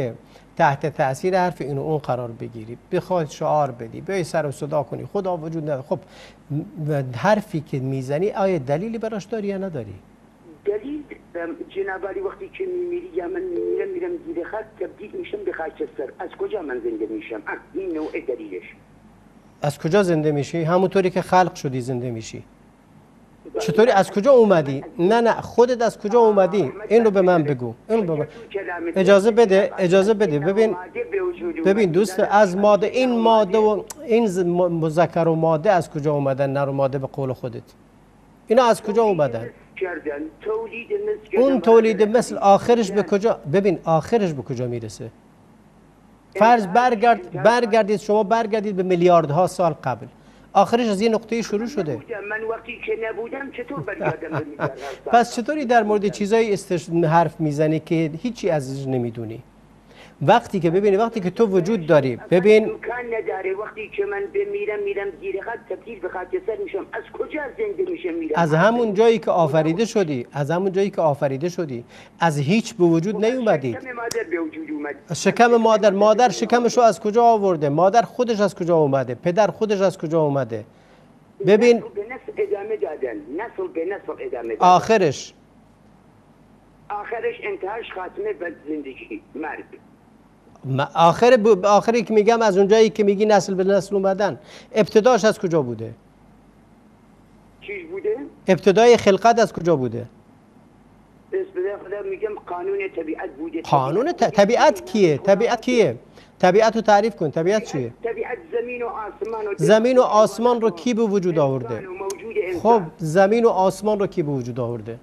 تحت تاثیر حرف این و اون قرار بگیری، بخواد شعار بدی، بیای سر و صدا کنی خدا وجود نداره. خب حرفی که میزنی آیا دلیلی براش داری یا نداری؟ دلیل جناب علی وقتی که میمیری یا من میمیرم میرم زیر خط تبدیل میشم به خاکستر. از کجا من زنده میشم؟ این نوع دلیلش. از کجا زنده میشی؟ همونطوری که خلق شدی زنده میشی. چطوری از کجا اومدی؟ نه نه خودت از کجا اومدی؟ این رو به من بگو. این رو به من. اجازه بده، اجازه بده. ببین ببین دوست، از ماده این ماده و این مذکر و ماده از کجا اومدن؟ نر و ماده به قول خودت. اینا از کجا اومدن؟ اون تولید مثل آخرش به کجا؟ ببین آخرش به کجا میرسه؟ فرض برگرد برگردید شما برگردید به میلیاردها سال قبل. آخرش از یه نقطه شروع شده. من وقتی که نبودم چطور برگردم به میلیاردها سال؟ پس چطوری در مورد چیزایی استش... حرف میزنی که هیچی ازش نمیدونی؟ وقتی که ببینی وقتی که تو وجود داری، ببین امکان نداره وقتی که من بمیرم میرم زیر خط تبدیل به خاکستر میشم. از کجا زنده میشم میرم؟ از همون جایی که آفریده شدی، از همون جایی که آفریده شدی، از هیچ به وجود نیومدی. شکم مادر به وجود اومد. شکم مادر، مادر شکمشو از کجا آورده؟ مادر خودش از کجا اومده؟ پدر خودش از کجا اومده؟ ببین نسل به نسل ادامه دادن، نسل به نسل ادامه دادن. آخرش آخرش انتهاش خاتمه به زندگی مرگ. آخر ب... آخری که میگم از اونجایی که میگی نسل به نسل اومدن، ابتداش از کجا بوده؟ چیش بوده؟ ابتدای خلقت از کجا بوده؟ بس بده خدا میگم قانون طبیعت بوده. قانون ط... طبیعت کیه؟ طبیعت کیه؟ طبیعت رو تعریف کن. طبیعت چیه؟ طبیعت زمین و آسمان و زمین و آسمان رو کی به وجود آورده؟ خب زمین و آسمان رو کی به وجود آورده؟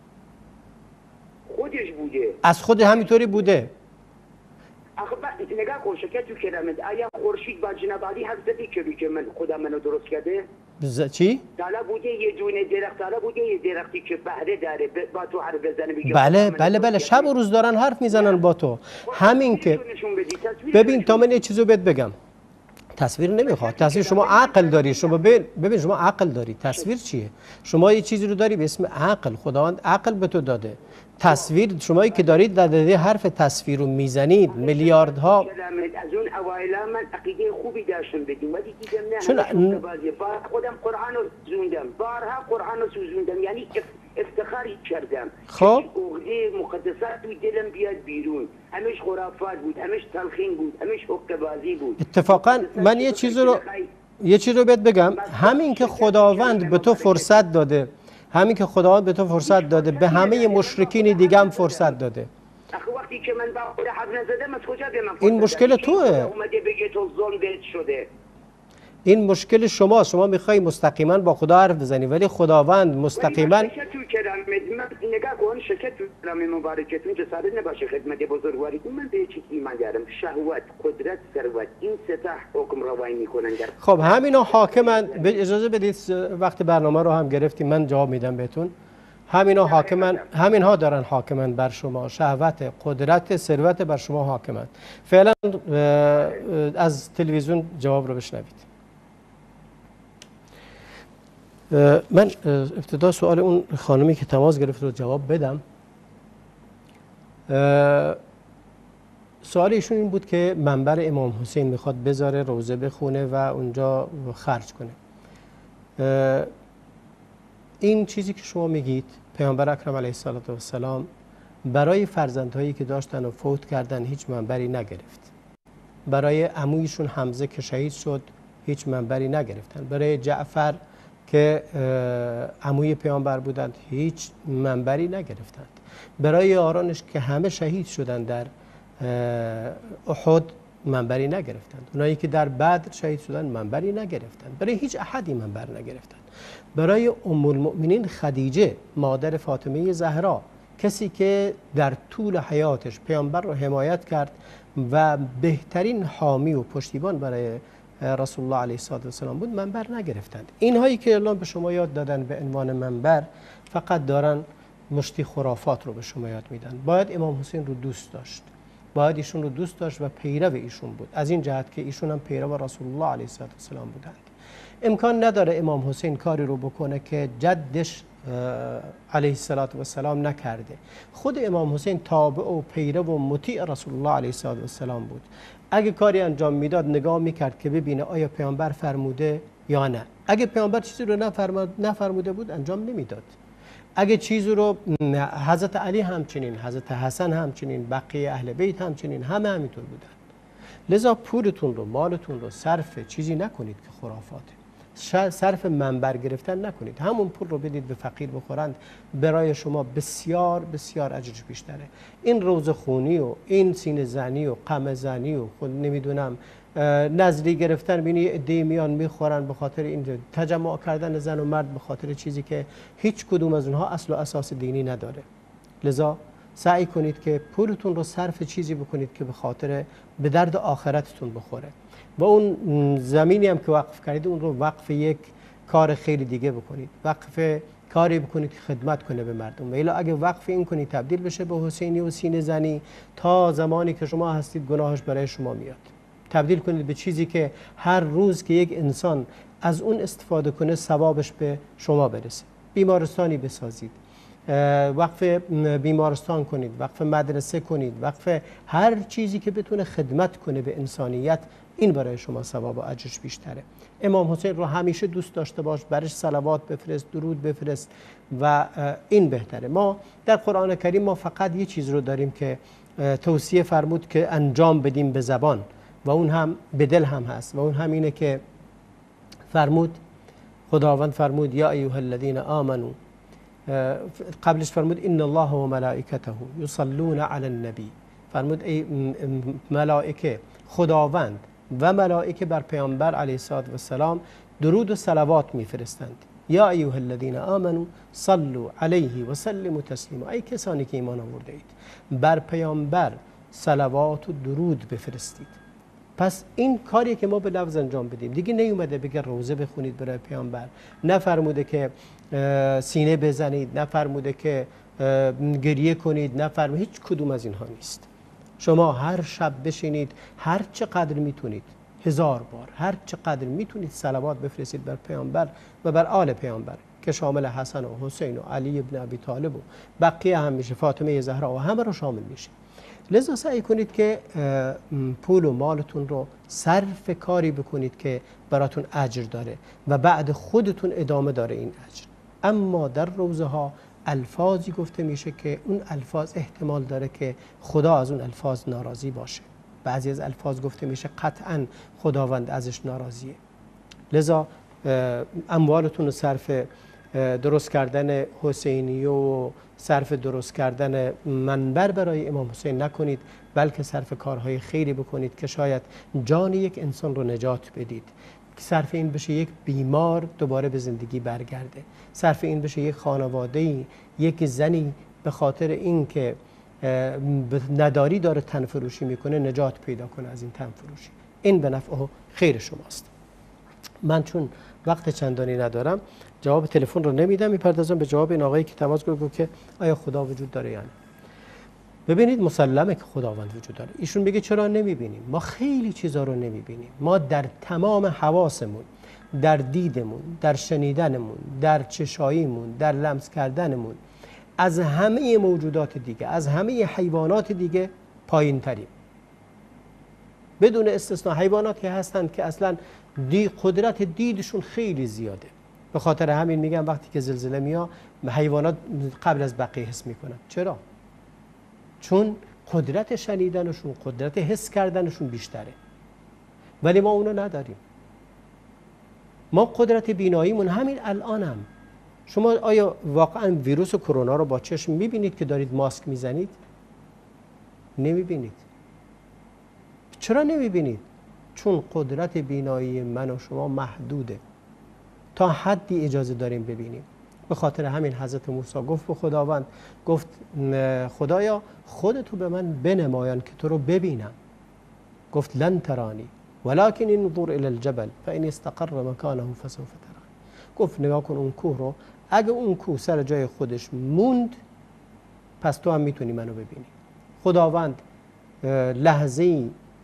خودش بوده. از خود همینطوری بوده. آخه نگاه کن شکر تو کرامت آیا خورشید با جناب علی حرف زدی که من خدا منو درست کرده؟ ز... چی؟ حالا بوده یه دونه درخت، حالا بوده یه درختی که بهره داره با تو حرف بزنه بگه بله بله بله شب و روز دارن حرف میزنن با تو. همین که ببین تا من یه چیزو بهت بگم، تصویر نمیخواد. تصویر شما عقل داری، شما ببین شما عقل داری. تصویر چیه؟ شما یه چیزی رو داری به اسم عقل، خداوند عقل به تو داده. تصویر شمایی که دارید در حرف تصویر رو میزنید میلیاردها. از اون اوایل من عقیده خوبی داشتم بدیم ولی دیدم نه. چون بار خودم قرآن رو زوندم، بارها قرآن رو سوزوندم، یعنی افتخاری کردم. خب عقده مقدسات توی دلم بیاد بیرون. همش خرافات بود، همش تلخین بود، همش حقه‌بازی بود. اتفاقا من یه چیز رو یه چیز رو بهت بگم، همین که خداوند به تو فرصت داده، همین که خداوند به تو فرصت داده به همه مشرکین دیگه هم فرصت داده. آخه وقتی که من با خدا حرف نزدم از کجا به من فرصت؟ این مشکل توئه. اومده بگه تو ظلم بهت شده. این مشکل شما، شما میخوای مستقیما با خدا حرف بزنی ولی خداوند مستقیما. شکر تو کرامت من نگاه کن، شکر تو کرامت مبارکتون جسارت نباشه خدمت بزرگواریتون. من به چیزی ایمان دارم، شهوت، قدرت، ثروت، این سه تا حکم روایی میکنن. خب همینا حاکمن. اجازه بدید وقت برنامه رو هم گرفتیم من جواب میدم بهتون. همینا حاکمن، همینها دارن حاکمن بر شما. شهوت، قدرت، ثروت بر شما حاکمن. فعلا از تلویزیون جواب رو بشنوید. من ابتدا سوال اون خانمی که تماس گرفت رو جواب بدم. سوال ایشون این بود که منبر امام حسین میخواد بذاره روزه بخونه و اونجا خرج کنه. این چیزی که شما میگید پیامبر اکرم علیه السلام برای فرزندهایی که داشتن و فوت کردن هیچ منبری نگرفت. برای عمویشون حمزه که شهید شد هیچ منبری نگرفتن. برای جعفر که عموی پیامبر بودند هیچ منبری نگرفتند. برای یارانش که همه شهید شدند در احد منبری نگرفتند. اونایی که در بدر شهید شدند منبری نگرفتند. برای هیچ احدی منبر نگرفتند. برای ام المؤمنین خدیجه مادر فاطمه زهرا، کسی که در طول حیاتش پیامبر رو حمایت کرد و بهترین حامی و پشتیبان برای رسول الله علیه السلام بود، منبر نگرفتند. اینهایی که الان به شما یاد دادن به عنوان منبر فقط دارن مشتی خرافات رو به شما یاد میدن. باید امام حسین رو دوست داشت، باید ایشون رو دوست داشت و پیرو ایشون بود، از این جهت که ایشون هم پیرو رسول الله علیه السلام بودند. امکان نداره امام حسین کاری رو بکنه که جدش علیه السلام نکرده. خود امام حسین تابع و پیرو و مطیع رسول الله علیه السلام بود. اگه کاری انجام میداد نگاه میکرد که ببینه آیا پیامبر فرموده یا نه. اگه پیامبر چیزی رو نفرموده بود انجام نمیداد. اگه چیزی رو حضرت علی همچنین، حضرت حسن همچنین، بقیه اهل بیت همچنین، همه همینطور بودن. لذا پولتون رو، مالتون رو صرف چیزی نکنید که خرافاته. صرف منبر گرفتن نکنید. همون پول رو بدید به فقیر بخورند، برای شما بسیار بسیار اجرش بیشتره. این روزه خونی و این سینه زنی و قمه زنی و خود نمیدونم نظری گرفتن، بینی عده میان میخورن به خاطر این تجمع کردن زن و مرد به خاطر چیزی که هیچ کدوم از اونها اصل و اساس دینی نداره. لذا سعی کنید که پولتون رو صرف چیزی بکنید که به خاطر به درد آخرتتون بخوره و اون زمینی هم که وقف کردید اون رو وقف یک کار خیلی دیگه بکنید. وقف کاری بکنید که خدمت کنه به مردم. و الا اگه وقف این کنید تبدیل بشه به حسینی و سینه زنی، تا زمانی که شما هستید گناهش برای شما میاد. تبدیل کنید به چیزی که هر روز که یک انسان از اون استفاده کنه ثوابش به شما برسه. بیمارستانی بسازید، وقف بیمارستان کنید، وقف مدرسه کنید، وقف هر چیزی که بتونه خدمت کنه به انسانیت، این برای شما ثواب و اجرش بیشتره. امام حسین رو همیشه دوست داشته باش، برش صلوات بفرست، درود بفرست و این بهتره. ما در قرآن کریم ما فقط یه چیز رو داریم که توصیه فرمود که انجام بدیم به زبان و اون هم به دل هم هست و اون هم اینه که فرمود، خداوند فرمود یا ایها الذین آمنو، قبلش فرمود ان الله و ملائکته یصلون علی النبی، فرمود ای ملائکه، خداوند و ملائکه بر پیامبر علیه السلام درود و صلوات میفرستند. یا ایها الذین آمنو صلوا علیه و سلموا تسلیما، ای کسانی که ایمان آورده اید بر پیامبر صلوات و درود بفرستید. پس این کاری که ما به لفظ انجام بدیم، دیگه نیومده بگه روزه بخونید برای پیامبر، نفرموده که سینه بزنید، نفرموده که گریه کنید، نفرموده، هیچ کدوم از اینها نیست. شما هر شب بشینید هر چقدر میتونید، هزار بار هر چقدر میتونید صلوات بفرستید بر پیامبر و بر آل پیامبر که شامل حسن و حسین و علی ابن ابی طالب و بقیه هم میشه، فاطمه زهرا و همه رو شامل میشه. لذا سعی کنید که پول و مالتون رو صرف کاری بکنید که براتون اجر داره و بعد خودتون ادامه داره این اجر. اما در روزه ها الفاظی گفته میشه که اون الفاظ احتمال داره که خدا از اون الفاظ ناراضی باشه. بعضی از الفاظ گفته میشه قطعا خداوند ازش ناراضیه. لذا اموالتون رو صرف درست کردن حسینی و صرف درست کردن منبر برای امام حسین نکنید، بلکه صرف کارهای خیری بکنید که شاید جان یک انسان رو نجات بدید. صرف این بشه یک بیمار دوباره به زندگی برگرده. صرف این بشه یک خانواده‌ای، یک زنی به خاطر این که نداری داره تن فروشی میکنه نجات پیدا کنه از این تن فروشی. این به نفع و خیر شماست. من چون وقت چندانی ندارم جواب تلفن رو نمیدم، میپردازم به جواب این آقایی که تماس گرفت که آیا خدا وجود داره یا نه. ببینید مسلمه که خداوند وجود داره. ایشون میگه چرا نمیبینیم؟ ما خیلی چیزا رو نمیبینیم. ما در تمام حواسمون، در دیدمون، در شنیدنمون، در چشاییمون، در لمس کردنمون از همه موجودات دیگه، از همه حیوانات دیگه پایین تریم. بدون استثناء حیواناتی هستند که اصلا دی قدرت دیدشون خیلی زیاده. به خاطر همین میگم وقتی که زلزله میاد حیوانات قبل از بقیه حس میکنن. چرا؟ چون قدرت شنیدنشون، قدرت حس کردنشون بیشتره. ولی ما اونو نداریم. ما قدرت بیناییمون همین الان هم. شما آیا واقعا ویروس کرونا رو با چشم میبینید که دارید ماسک میزنید؟ نمیبینید. چرا نمیبینید؟ چون قدرت بینایی من و شما محدوده. تا حدی اجازه داریم ببینیم. به خاطر همین حضرت موسی گفت به خداوند، گفت خدایا خودتو به من بنمایان که تو رو ببینم. گفت لن ترانی ولكن انظر الى الجبل فان استقر مكانه فسوف ترانی. گفت نگاه کن اون کوه رو، اگه اون کوه سر جای خودش موند پس تو هم میتونی منو ببینی. خداوند لحظه‌ای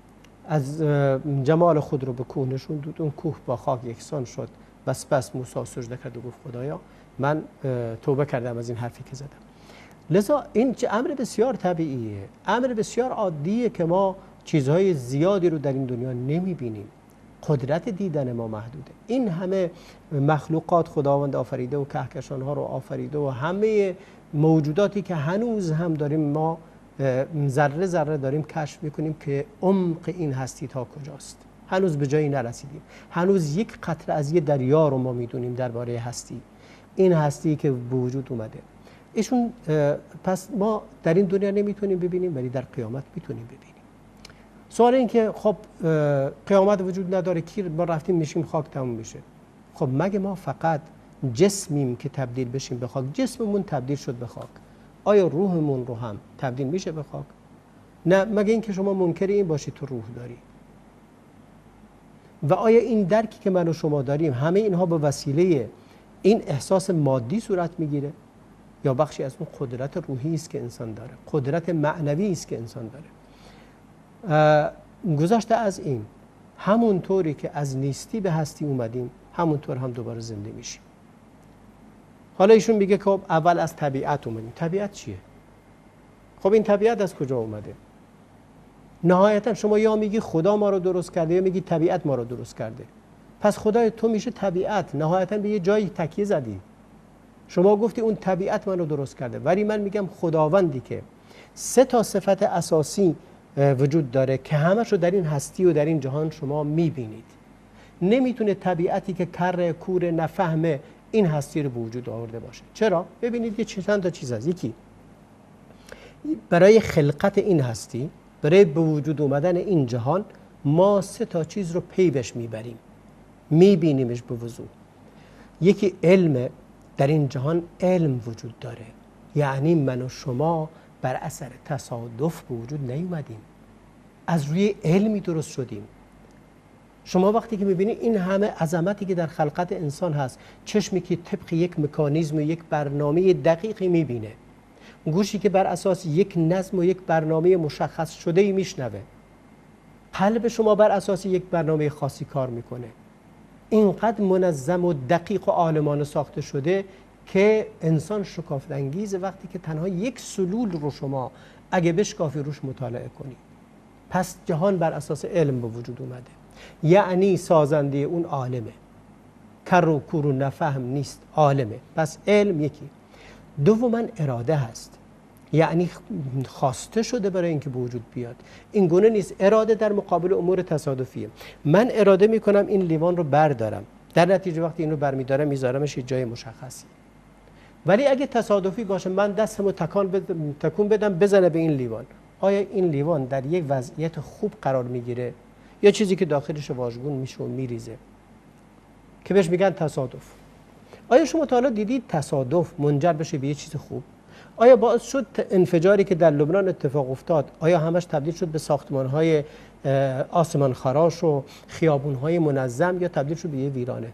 از جمال خود رو به کوه نشون داد، اون کوه با خاک یکسان شد و سپس موسی سجده کرد و گفت خدایا من توبه کردم از این حرفی که زدم. لذا این چه امر بسیار طبیعیه، امر بسیار عادیه که ما چیزهای زیادی رو در این دنیا نمیبینیم. قدرت دیدن ما محدوده. این همه مخلوقات خداوند آفریده و کهکشانها رو آفریده و همه موجوداتی که هنوز هم داریم ما ذره ذره داریم کشف میکنیم که عمق این هستی تا کجاست. هنوز به جایی نرسیدیم. هنوز یک قطره از یه دریا رو ما میدونیم درباره هستی. این هستی که به وجود اومده. ایشون پس ما در این دنیا نمیتونیم ببینیم ولی در قیامت میتونیم ببینیم. سوال این که خب قیامت وجود نداره، کی ما رفتیم میشیم خاک تموم میشه. خب مگه ما فقط جسمیم که تبدیل بشیم به خاک؟ جسممون تبدیل شد به خاک، آیا روحمون رو هم تبدیل میشه به خاک؟ نه. مگه اینکه شما منکر این باشی تو روح داری؟ و آیا این درکی که من و شما داریم همه اینها به وسیله این احساس مادی صورت میگیره یا بخشی از اون قدرت روحی است که انسان داره، قدرت معنوی است که انسان داره؟ گذشته از این، همونطوری که از نیستی به هستی اومدیم همونطور هم دوباره زنده میشیم. حالا ایشون میگه که اول از طبیعت اومدیم. طبیعت چیه؟ خب این طبیعت از کجا اومده؟ نهایتا شما یا میگی خدا ما رو درست کرده یا میگی طبیعت ما رو درست کرده. پس خدای تو میشه طبیعت. نهایتا به یه جایی تکیه زدی. شما گفتی اون طبیعت من رو درست کرده، ولی من میگم خداوندی که سه تا صفت اساسی وجود داره که همش رو در این هستی و در این جهان شما میبینید. نمیتونه طبیعتی که کر کور نفهمه این هستی رو به وجود آورده باشه. چرا؟ ببینید یه چند تا چیز هست. یکی برای خلقت این هستی، برای به وجود اومدن این جهان، ما سه تا چیز رو پی بهش میبریم، میبینیمش به وضوح. یکی علم، در این جهان علم وجود داره، یعنی من و شما بر اثر تصادف به وجود نیومدیم، از روی علمی درست شدیم. شما وقتی که میبینید این همه عظمتی که در خلقت انسان هست، چشمی که طبق یک مکانیزم و یک برنامه دقیقی میبینه، گوشی که بر اساس یک نظم و یک برنامه مشخص شده ای میشنوه، قلب شما بر اساس یک برنامه خاصی کار میکنه، اینقدر منظم و دقیق و عالمانه ساخته شده که انسان شکافت انگیزه وقتی که تنها یک سلول رو شما اگه بشکافی روش مطالعه کنی. پس جهان بر اساس علم به وجود اومده، یعنی سازنده اون عالمه، کر و کور و نفهم نیست، عالمه. پس علم یکی. دوما اراده هست، یعنی خواسته شده برای اینکه به وجود بیاد. این گونه نیست اراده در مقابل امور تصادفیه. من اراده میکنم این لیوان رو بردارم، در نتیجه وقتی اینو برمیدارم میذارمش یه جای مشخصی. ولی اگه تصادفی باشه من دستمو تکان بدم، تکون بدم بزنه به این لیوان، آیا این لیوان در یک وضعیت خوب قرار میگیره یا چیزی که داخلش واژگون میشه و میریزه که بهش میگن تصادف؟ آیا شما تا حالا دیدید تصادف منجر بشه به یه چیز خوب؟ آیا باعث شد انفجاری که در لبنان اتفاق افتاد آیا همش تبدیل شد به ساختمان‌های آسمان خراش و خیابون‌های منظم یا تبدیل شد به یه ویرانه؟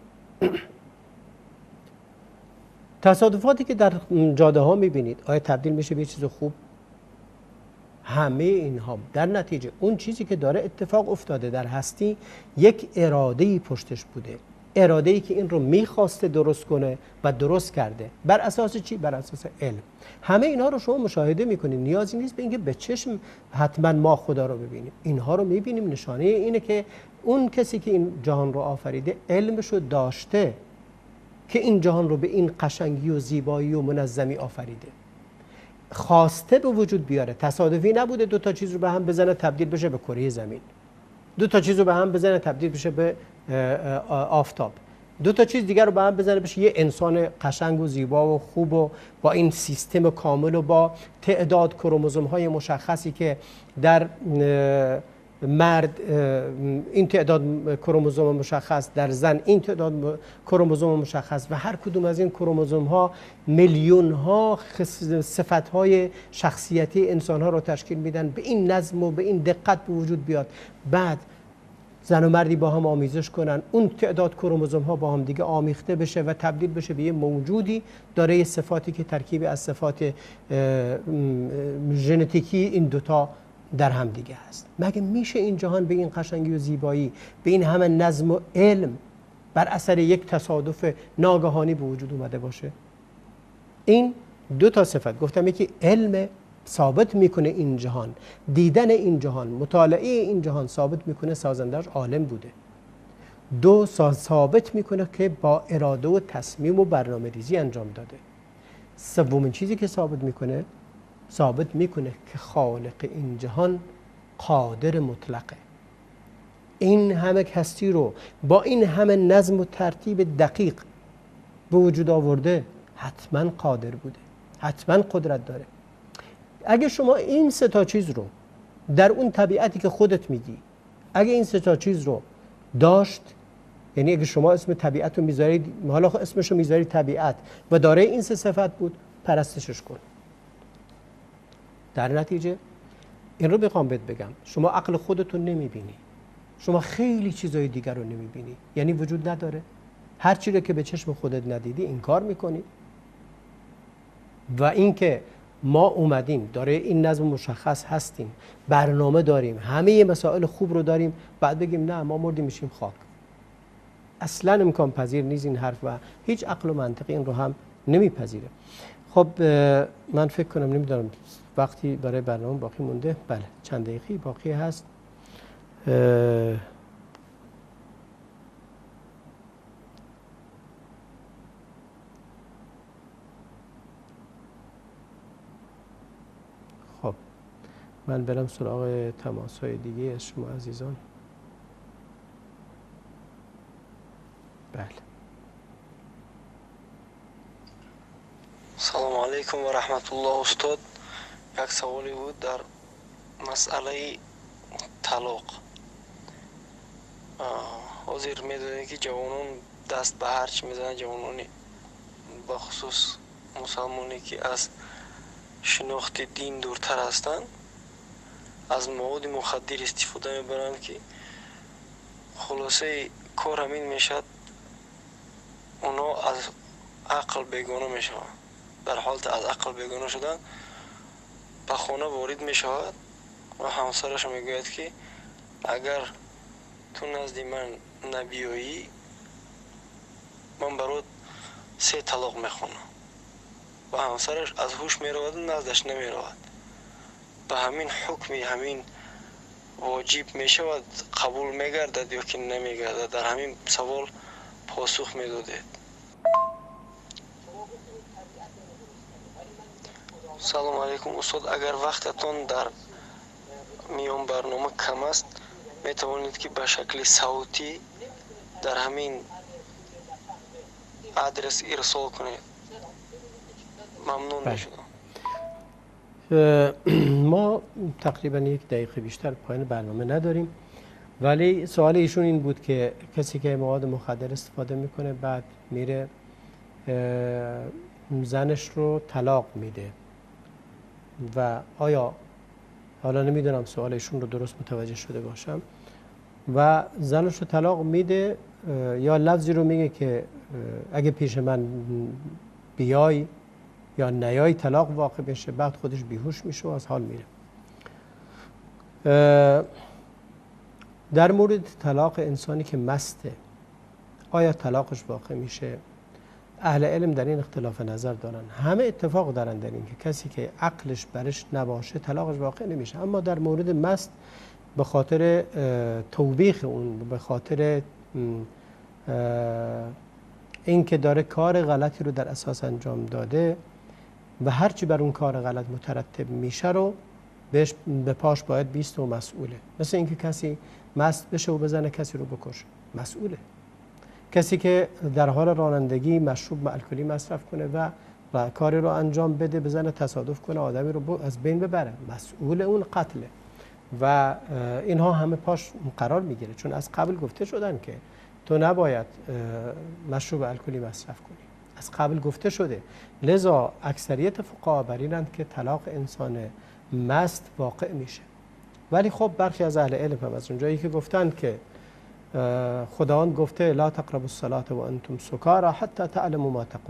تصادفاتی که در جاده ها میبینید آیا تبدیل میشه به یه چیز خوب؟ همه اینها در نتیجه اون چیزی که داره اتفاق افتاده در هستی یک اراده‌ای پشتش بوده، اراده‌ای که این رو میخواسته درست کنه و درست کرده. بر اساس چی؟ بر اساس علم. همه اینها رو شما مشاهده میکنید، نیازی نیست به اینکه به چشم حتما ما خدا رو ببینیم. اینها رو میبینیم، نشانه اینه که اون کسی که این جهان رو آفریده علمش رو داشته که این جهان رو به این قشنگی و زیبایی و منظمی آفریده، خواسته به وجود بیاره. تصادفی نبوده دو تا چیز رو به هم بزنه تبدیل بشه به کره زمین، دو تا چیز رو به هم بزنه تبدیل بشه به آفتاب، دو تا چیز دیگر رو به هم بزنه بشه یه انسان قشنگ و زیبا و خوب و با این سیستم کامل و با تعداد کروموزوم های مشخصی که در مرد این تعداد کروموزوم مشخص، در زن این تعداد کروموزوم مشخص و هر کدوم از این کروموزوم ها میلیون ها صفت های شخصیتی انسان ها رو تشکیل میدن، به این نظم و به این دقت به وجود بیاد. بعد زن و مردی با هم آمیزش کنن، اون تعداد کروموزوم ها با هم دیگه آمیخته بشه و تبدیل بشه به یه موجودی دارای صفاتی که ترکیبی از صفات ژنتیکی این دوتا در هم دیگه هست. مگه میشه این جهان به این قشنگی و زیبایی، به این همه نظم و علم بر اثر یک تصادف ناگهانی به وجود اومده باشه؟ این دو تا صفت گفتم، یکی علم ثابت میکنه این جهان، دیدن این جهان، مطالعه این جهان ثابت میکنه سازندش عالم بوده. دو، ثابت میکنه که با اراده و تصمیم و برنامه ریزی انجام داده. سومین چیزی که ثابت میکنه، ثابت میکنه که خالق این جهان قادر مطلقه. این همه هستی رو با این همه نظم و ترتیب دقیق به وجود آورده، حتما قادر بوده، حتما قدرت داره. اگه شما این سه تا چیز رو در اون طبیعتی که خودت میگی، اگه این سه تا چیز رو داشت، یعنی اگه شما اسم طبیعت رو میذارید، حالا اسمش رو میذارید طبیعت و داره این سه صفت بود، پرستشش کن. در نتیجه این رو بخوام بهت بگم، شما عقل خودتون نمیبینی، شما خیلی چیزای دیگر رو نمیبینی، یعنی وجود نداره. هر چی رو که به چشم خودت ندیدی انکار میکنی. و اینکه ما اومدیم داره این نظم مشخص هستیم، برنامه داریم، همه مسائل خوب رو داریم، بعد بگیم نه ما مردیم میشیم خاک. اصلا امکان پذیر نیست این حرف و هیچ عقل و منطقی این رو هم نمیپذیره. خب من فکر کنم نمیدونم وقتی برای برنامه باقی مونده. بله چند دقیقه باقی هست. خب من برم سراغ تماس‌های دیگه از شما عزیزان. بله. سلام علیکم و رحمت الله. استاد یک سوالی بود در مسئله طلاق. حاضر میدونید که جوانان دست به هرچی میزنن، جوانانی با خصوص مسلمانی که از شناخت دین دورتر هستند از مواد مخدر استفاده میبرند که خلاصه کار همین میشد اونا از عقل بیگانه میشوند. در حالت از عقل بیگانه شدن به خانه وارد میشود و همسرش میگوید که اگر تو نزد من نبیایی من برات سه طلاق میخوانم و همسرش از هوش میرود و نزدش نمیرود. به همین حکمی همین واجب میشود قبول میگردد یا که نمیگردد؟ در همین سوال پاسخ میدادید. سلام علیکم استاد، اگر وقتتون در میان برنامه کم است می توانید که به شکل صوتی در همین آدرس ارسال کنید. ممنون میشم. ما تقریبا یک دقیقه بیشتر پایان برنامه نداریم، ولی سوال ایشون این بود که کسی که مواد مخدر استفاده میکنه بعد میره زنش رو طلاق میده و آیا، حالا نمیدونم سوال ایشون رو درست متوجه شده باشم، و زنش رو طلاق میده یا لفظی رو میگه که اگه پیش من بیای یا نیای طلاق واقع بشه، بعد خودش بیهوش میشه و از حال میره. در مورد طلاق انسانی که مسته، آیا طلاقش واقع میشه؟ اهل علم در این اختلاف نظر دارن. همه اتفاق دارن در این که کسی که عقلش برش نباشه طلاقش واقع نمیشه، اما در مورد مست به خاطر توبیخ اون، به خاطر این که داره کار غلطی رو در اساس انجام داده و هرچی بر اون کار غلط مترتب میشه رو بهش به پاش باید بیست و مسئوله. مثل اینکه کسی مست بشه و بزنه کسی رو بکشه، مسئوله. کسی که در حال رانندگی مشروب الکلی مصرف کنه و و کاری رو انجام بده، بزنه تصادف کنه آدمی رو از بین ببره، مسئول اون قتله. و اینها همه پاش قرار میگیره، چون از قبل گفته شدن که تو نباید مشروب الکلی مصرف کنی، از قبل گفته شده. لذا اکثریت فقها بر اینند که طلاق انسان مست واقع میشه. ولی خب برخی از اهل علم هم از اونجایی که گفتند که خداوند گفته لا تقربوا الصلاة و انتم سکارى حتی تعلموا ما تقولون،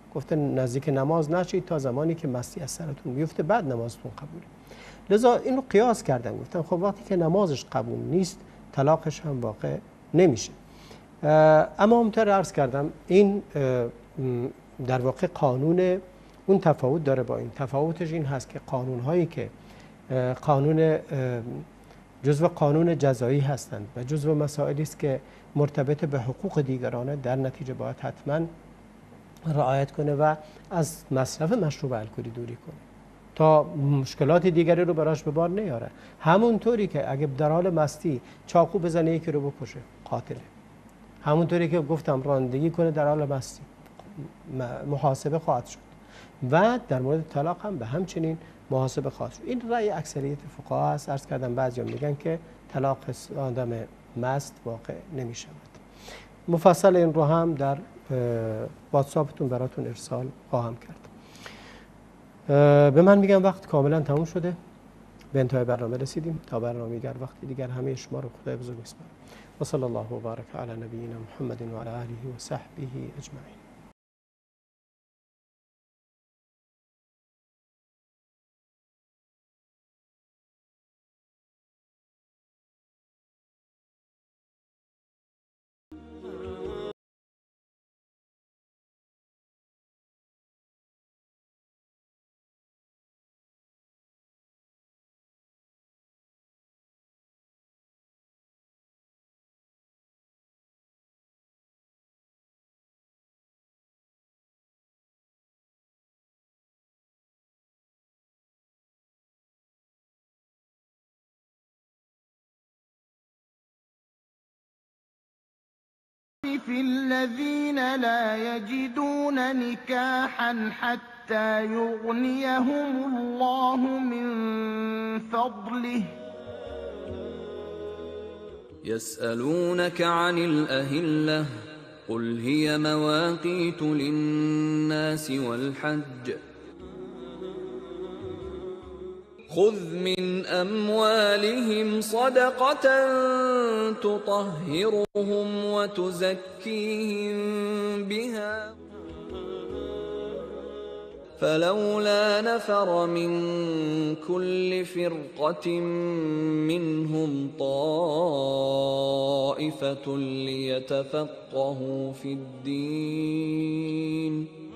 گفته نزدیک نماز نشید تا زمانی که مستی از سرتون بیفته، بعد نمازتون قبوله. لذا اینو قیاس کردن، گفتن خب وقتی که نمازش قبول نیست طلاقش هم واقع نمیشه. اما همونطور عرض کردم این در واقع قانون اون تفاوت داره با این. تفاوتش این هست که قانون هایی که قانون جزو قانون جزایی هستند و جزو مسائلی است که مرتبط به حقوق دیگرانه، در نتیجه باید حتما رعایت کنه و از مصرف مشروب الکلی دوری کنه تا مشکلات دیگری رو براش به بار نیاره. همونطوری که اگه در حال مستی چاقو بزنه یکی رو بکشه، قاتله. همونطوری که گفتم رانندگی کنه در حال مستی، محاسبه خواهد شد. و در مورد طلاق هم به همچنین محاسبه خواهد شد. این رأی اکثریت فقها است. عرض کردم بعضیا میگن که طلاق آدم مست واقع نمی شود. مفصل این رو هم در واتساپتون براتون ارسال خواهم کرد. به من میگم وقت کاملا تموم شده، به انتهای برنامه رسیدیم. تا برنامه دیگر وقتی دیگر همه شما رو خدای بزرگ میسپارم. و صلی الله و بارک علی نبینا محمد و علی آله و صحبه اجمعین. في الذين لا يجدون نكاحا حتى يغنيهم الله من فضله يسألونك عن الأهلة قل هي مواقيت للناس والحج خذ من أموالهم صدقة تطهرهم وتزكيهم بها فلولا نفر من كل فرقة منهم طائفة ليتفقهوا في الدين